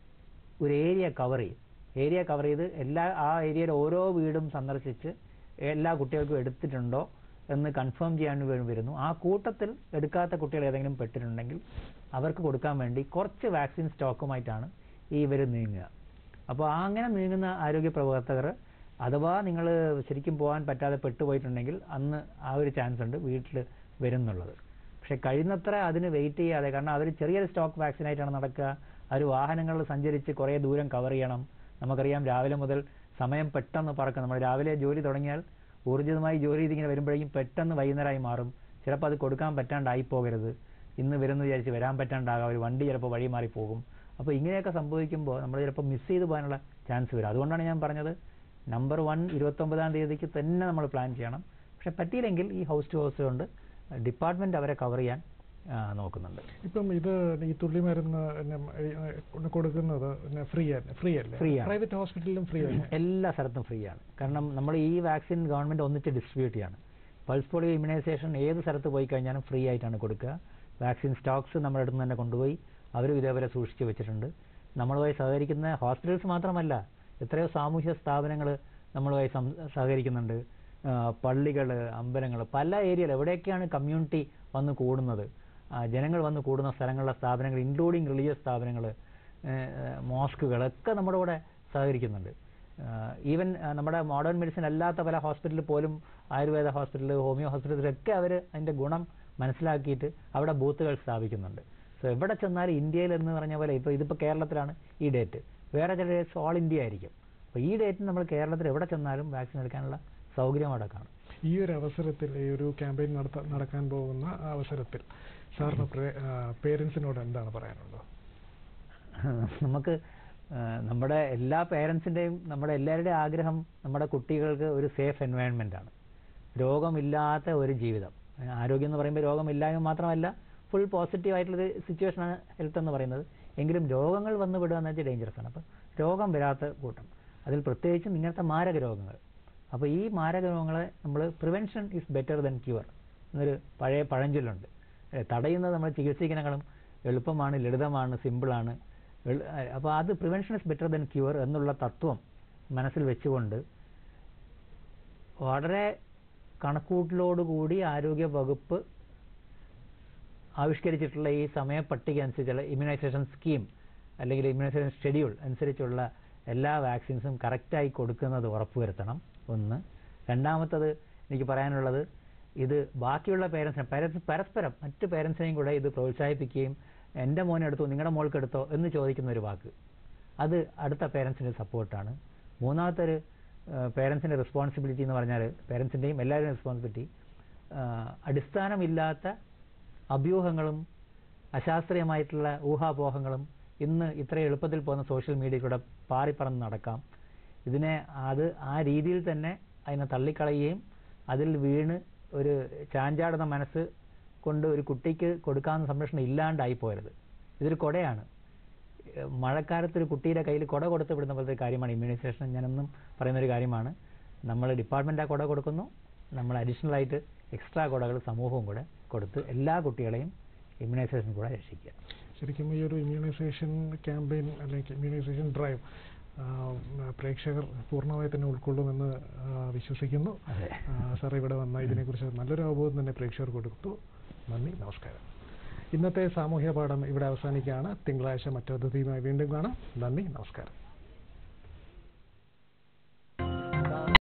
Speaker 2: ഒരു ഏരിയ കവർ ചെയ്ത് ആ ഏരിയയുടെ ഓരോ വീടും സന്ദർശിച്ച് എല്ലാ കുട്ടികൾക്കും എടുത്തിട്ടുണ്ടോ എന്ന് കൺഫേം ചെയ്യാൻ വരുന്നു. ആ കൂട്ടത്തിൽ എടുക്കാത്ത കുട്ടികൾ ഏതെങ്കിലും പെട്ടിട്ടുണ്ടെങ്കിൽ അവർക്ക് കൊടുക്കാൻ വേണ്ടി കുറച്ച് വാക്സിൻ സ്റ്റോക്കുമായിട്ടാണ് ഇവർ നീങ്ങുക. അപ്പോൾ അങ്ങനെ നീങ്ങുന്ന ആരോഗ്യ പ്രവർത്തകർ അഥവാ നിങ്ങൾ ശരിക്കും പോകാൻ പറ്റാതെ പെട്ടുപോയിട്ടുണ്ടെങ്കിൽ അന്ന് ആ ഒരു ചാൻസ് ഉണ്ട് വീട്ടിൽ വരുന്നുള്ളത്. പക്ഷെ കഴിയുന്നത്ര അതിന് വെയിറ്റ് ചെയ്യാതെ, കാരണം അവർ ചെറിയൊരു സ്റ്റോക്ക് വാക്സിനായിട്ടാണ് നടക്കുക. അവർ വാഹനങ്ങളിൽ സഞ്ചരിച്ച് കുറേ ദൂരം കവർ ചെയ്യണം. നമുക്കറിയാം രാവിലെ മുതൽ സമയം പെട്ടെന്ന് പറക്കും. നമ്മൾ രാവിലെ ജോലി തുടങ്ങിയാൽ ഊർജിതമായി ജോലി ചെയ്തിങ്ങനെ വരുമ്പോഴേക്കും പെട്ടെന്ന് വൈകുന്നേരമായി മാറും. ചിലപ്പോൾ അത് കൊടുക്കാൻ പറ്റാണ്ടായി പോകരുത്. ഇന്ന് വരുമെന്ന് വിചാരിച്ച് വരാൻ പറ്റാണ്ടാകാം. ഒരു വണ്ടി ചിലപ്പോൾ വഴി മാറിപ്പോകും. അപ്പോൾ ഇങ്ങനെയൊക്കെ സംഭവിക്കുമ്പോൾ നമ്മൾ ചിലപ്പോൾ മിസ് ചെയ്ത് പോകാനുള്ള ചാൻസ് വരും. അതുകൊണ്ടാണ് ഞാൻ പറഞ്ഞത് നമ്പർ 1 29-ാം തീയതിക്ക് തന്നെ നമ്മൾ പ്ലാൻ ചെയ്യണം. പക്ഷെ പറ്റിയില്ലെങ്കിൽ ഈ ഹൗസ് ടു ഹൗസ് കൊണ്ട് ഡിപ്പാർട്ട്മെന്റ് അവരെ കവർ ചെയ്യാൻ നോക്കുന്നുണ്ട്.
Speaker 1: ഇപ്പം ഈ തുള്ളിമരുന്ന് കൊടുക്കുന്നത് ഫ്രീ അല്ലേ? പ്രൈവറ്റ് ഹോസ്പിറ്റലിലും ഫ്രീ ആണ്,
Speaker 2: എല്ലാ സ്ഥലത്തും ഫ്രീ ആണ്. കാരണം നമ്മൾ ഈ വാക്സിൻ ഗവൺമെന്റ് ഒന്നിച്ച് ഡിസ്ട്രിബ്യൂട്ട് ചെയ്യാണ്. പൾസ് പോളിയോ ഇമ്മ്യൂണൈസേഷൻ ഏത് സ്ഥലത്ത് പോയി കഴിഞ്ഞാലും ഫ്രീ ആയിട്ടാണ് കൊടുക്കുക. വാക്സിൻ സ്റ്റോക്സ് നമ്മുടെ അടുത്ത് തന്നെ കൊണ്ടുപോയി അവരും ഇതേപോലെ സൂക്ഷിച്ച് വെച്ചിട്ടുണ്ട്. നമ്മളുമായി സഹകരിക്കുന്ന ഹോസ്പിറ്റൽസ് മാത്രമല്ല, എത്രയോ സാമൂഹ്യ സ്ഥാപനങ്ങൾ നമ്മളുമായി സഹകരിക്കുന്നുണ്ട്. പള്ളികൾ, അമ്പലങ്ങൾ, പല ഏരിയയിൽ എവിടെയൊക്കെയാണ് കമ്മ്യൂണിറ്റി വന്ന് കൂടുന്നത്, ജനങ്ങൾ വന്ന് കൂടുന്ന സ്ഥലങ്ങളിലെ സ്ഥാപനങ്ങൾ, ഇൻക്ലൂഡിങ് റിലീജിയസ് സ്ഥാപനങ്ങൾ, മോസ്കുകളൊക്കെ നമ്മുടെ കൂടെ സഹകരിക്കുന്നുണ്ട്. ഈവൻ നമ്മുടെ മോഡേൺ മെഡിസിൻ അല്ലാത്ത പല ഹോസ്പിറ്റലിൽ പോലും, ആയുർവേദ ഹോസ്പിറ്റൽ, ഹോമിയോ ഹോസ്പിറ്റലിലൊക്കെ അവർ അതിൻ്റെ ഗുണം മനസ്സിലാക്കിയിട്ട് അവിടെ ബൂത്തുകൾ സ്ഥാപിക്കുന്നുണ്ട്. സോ എവിടെ ചെന്നാലും ഇന്ത്യയിൽ എന്ന് പറഞ്ഞ പോലെ ഇതിപ്പോൾ കേരളത്തിലാണ് ഈ ഡേറ്റ്, വേറെ ചില ഡേറ്റ്സ് ഓൾ ഇന്ത്യ ആയിരിക്കും. അപ്പോൾ ഈ ഡേറ്റിന് നമ്മൾ കേരളത്തിൽ എവിടെ ചെന്നാലും വാക്സിൻ എടുക്കാനുള്ള സൗകര്യം അവിടെ കാണും.
Speaker 1: ഈ ഒരു അവസരത്തിൽ, ഈ ഒരു ക്യാമ്പയിൻ നടക്കാൻ പോകുന്ന അവസരത്തിൽ സാറിന് പേരൻസിനോട് എന്താണ് പറയാനുള്ളത്?
Speaker 2: നമുക്ക് നമ്മുടെ എല്ലാ പേരൻസിൻ്റെയും നമ്മുടെ എല്ലാവരുടെയും ആഗ്രഹം നമ്മുടെ കുട്ടികൾക്ക് ഒരു സേഫ് എൻവയൺമെൻ്റ് ആണ്. രോഗമില്ലാത്ത ഒരു ജീവിതം. ആരോഗ്യം എന്ന് പറയുമ്പോൾ രോഗമില്ലായ്മ മാത്രമല്ല, ഫുൾ പോസിറ്റീവ് ആയിട്ടുള്ളൊരു സിറ്റുവേഷനാണ് ഹെൽത്ത് എന്ന് പറയുന്നത്. എങ്കിലും രോഗങ്ങൾ വന്നു വിടുക എന്ന് വെച്ചാൽ ഡേഞ്ചറസ് ആണ്. അപ്പോൾ രോഗം വരാത്ത കൂട്ടം, അതിൽ പ്രത്യേകിച്ചും ഇങ്ങനത്തെ മാരക രോഗങ്ങൾ. അപ്പോൾ ഈ മാരക രോഗങ്ങളെ നമ്മൾ prevention is better than cure എന്നൊരു പഴയ പഴഞ്ചൊല്ലുണ്ട്. തടയുന്നത് നമ്മൾ ചികിത്സിക്കുന്നതിനേക്കാളും എളുപ്പമാണ്, ലളിതമാണ്, സിമ്പിളാണ്. അപ്പോൾ അത് prevention is better than cure എന്നുള്ള തത്വം മനസ്സിൽ വെച്ചുകൊണ്ട് വളരെ കണക്കൂട്ടലോടുകൂടി ആരോഗ്യ വകുപ്പ് ആവിഷ്കരിച്ചിട്ടുള്ള ഈ സമയ പട്ടിക അനുസരിച്ചുള്ള ഇമ്മ്യൂണൈസേഷൻ സ്കീം അല്ലെങ്കിൽ ഇമ്മ്യൂണൈസേഷൻ ഷെഡ്യൂൾ അനുസരിച്ചുള്ള എല്ലാ വാക്സിൻസും കറക്റ്റായി കൊടുക്കുന്നത് ഉറപ്പുവരുത്തണം. ഒന്ന്. രണ്ടാമത്തത് എനിക്ക് പറയാനുള്ളത്, ഇത് ബാക്കിയുള്ള പേരൻസിനെ പരസ്പരം മറ്റ് പേരൻസിനെയും കൂടെ ഇത് പ്രോത്സാഹിപ്പിക്കുകയും എൻ്റെ മോനെ എടുത്തോ നിങ്ങളുടെ മോൾക്ക് എടുത്തോ എന്ന് ചോദിക്കുന്ന ഒരു വാക്ക്, അത് അടുത്ത പേരൻസിൻ്റെ സപ്പോർട്ടാണ്. മൂന്നാമത്തൊരു പേരൻസിൻ്റെ റെസ്പോൺസിബിലിറ്റി എന്ന് പറഞ്ഞാൽ, പേരൻസിൻ്റെയും എല്ലാവരുടെയും റെസ്പോൺസിബിലിറ്റി, അടിസ്ഥാനമില്ലാത്ത അഭ്യൂഹങ്ങളും അശാസ്ത്രീയമായിട്ടുള്ള ഊഹാപോഹങ്ങളും ഇന്ന് ഇത്ര എളുപ്പത്തിൽ പോകുന്ന സോഷ്യൽ മീഡിയയിലൂടെ പാറിപ്പറന്ന് നടക്കാം. ഇതിനെ ആ രീതിയിൽ തന്നെ അതിനെ തള്ളിക്കളയുകയും അതിൽ വീണ് ഒരു ചാഞ്ചാടുന്ന മനസ്സ് കൊണ്ട് ഒരു കുട്ടിക്ക് കൊടുക്കാവുന്ന സംരക്ഷണം ഇല്ലാണ്ടായി പോകരുത്. ഇതൊരു കുടയാണ്. മഴക്കാലത്ത് ഒരു കുട്ടിയുടെ കയ്യിൽ കുട കൊടുത്ത് വിടുന്ന പോലത്തെ കാര്യമാണ് ഇമ്മ്യൂണൈസേഷൻ. ഞാനെന്നും പറയുന്നൊരു കാര്യമാണ്. നമ്മൾ ഡിപ്പാർട്ട്മെൻ്റ് ആ കുട കൊടുക്കുന്നു, നമ്മൾ അഡീഷണൽ ആയിട്ട് എക്സ്ട്രാ കുടകൾ സമൂഹവും കൂടെ കൊടുത്ത് എല്ലാ കുട്ടികളെയും ഇമ്മ്യൂണൈസേഷൻ കൂടെ രക്ഷിക്കുക.
Speaker 1: ശരിക്കും ഈ ഒരു ഇമ്മ്യൂണൈസേഷൻ ക്യാമ്പയിൻ അല്ലെങ്കിൽ ഇമ്മ്യൂണൈസേഷൻ ഡ്രൈവ് പ്രേക്ഷകർ പൂർണ്ണമായി തന്നെ ഉൾക്കൊള്ളുമെന്ന് വിശ്വസിക്കുന്നു. സാർ ഇവിടെ വന്ന ഇതിനെക്കുറിച്ച് നല്ലൊരു അവബോധം തന്നെ പ്രേക്ഷകർ കൊടുത്തു. നന്ദി, നമസ്കാരം. ഇന്നത്തെ സാമൂഹ്യ പാഠം ഇവിടെ അവസാനിക്കുകയാണ്. തിങ്കളാഴ്ച മറ്റൊരു അതിഥിയുമായി വീണ്ടും കാണാം. നന്ദി, നമസ്കാരം.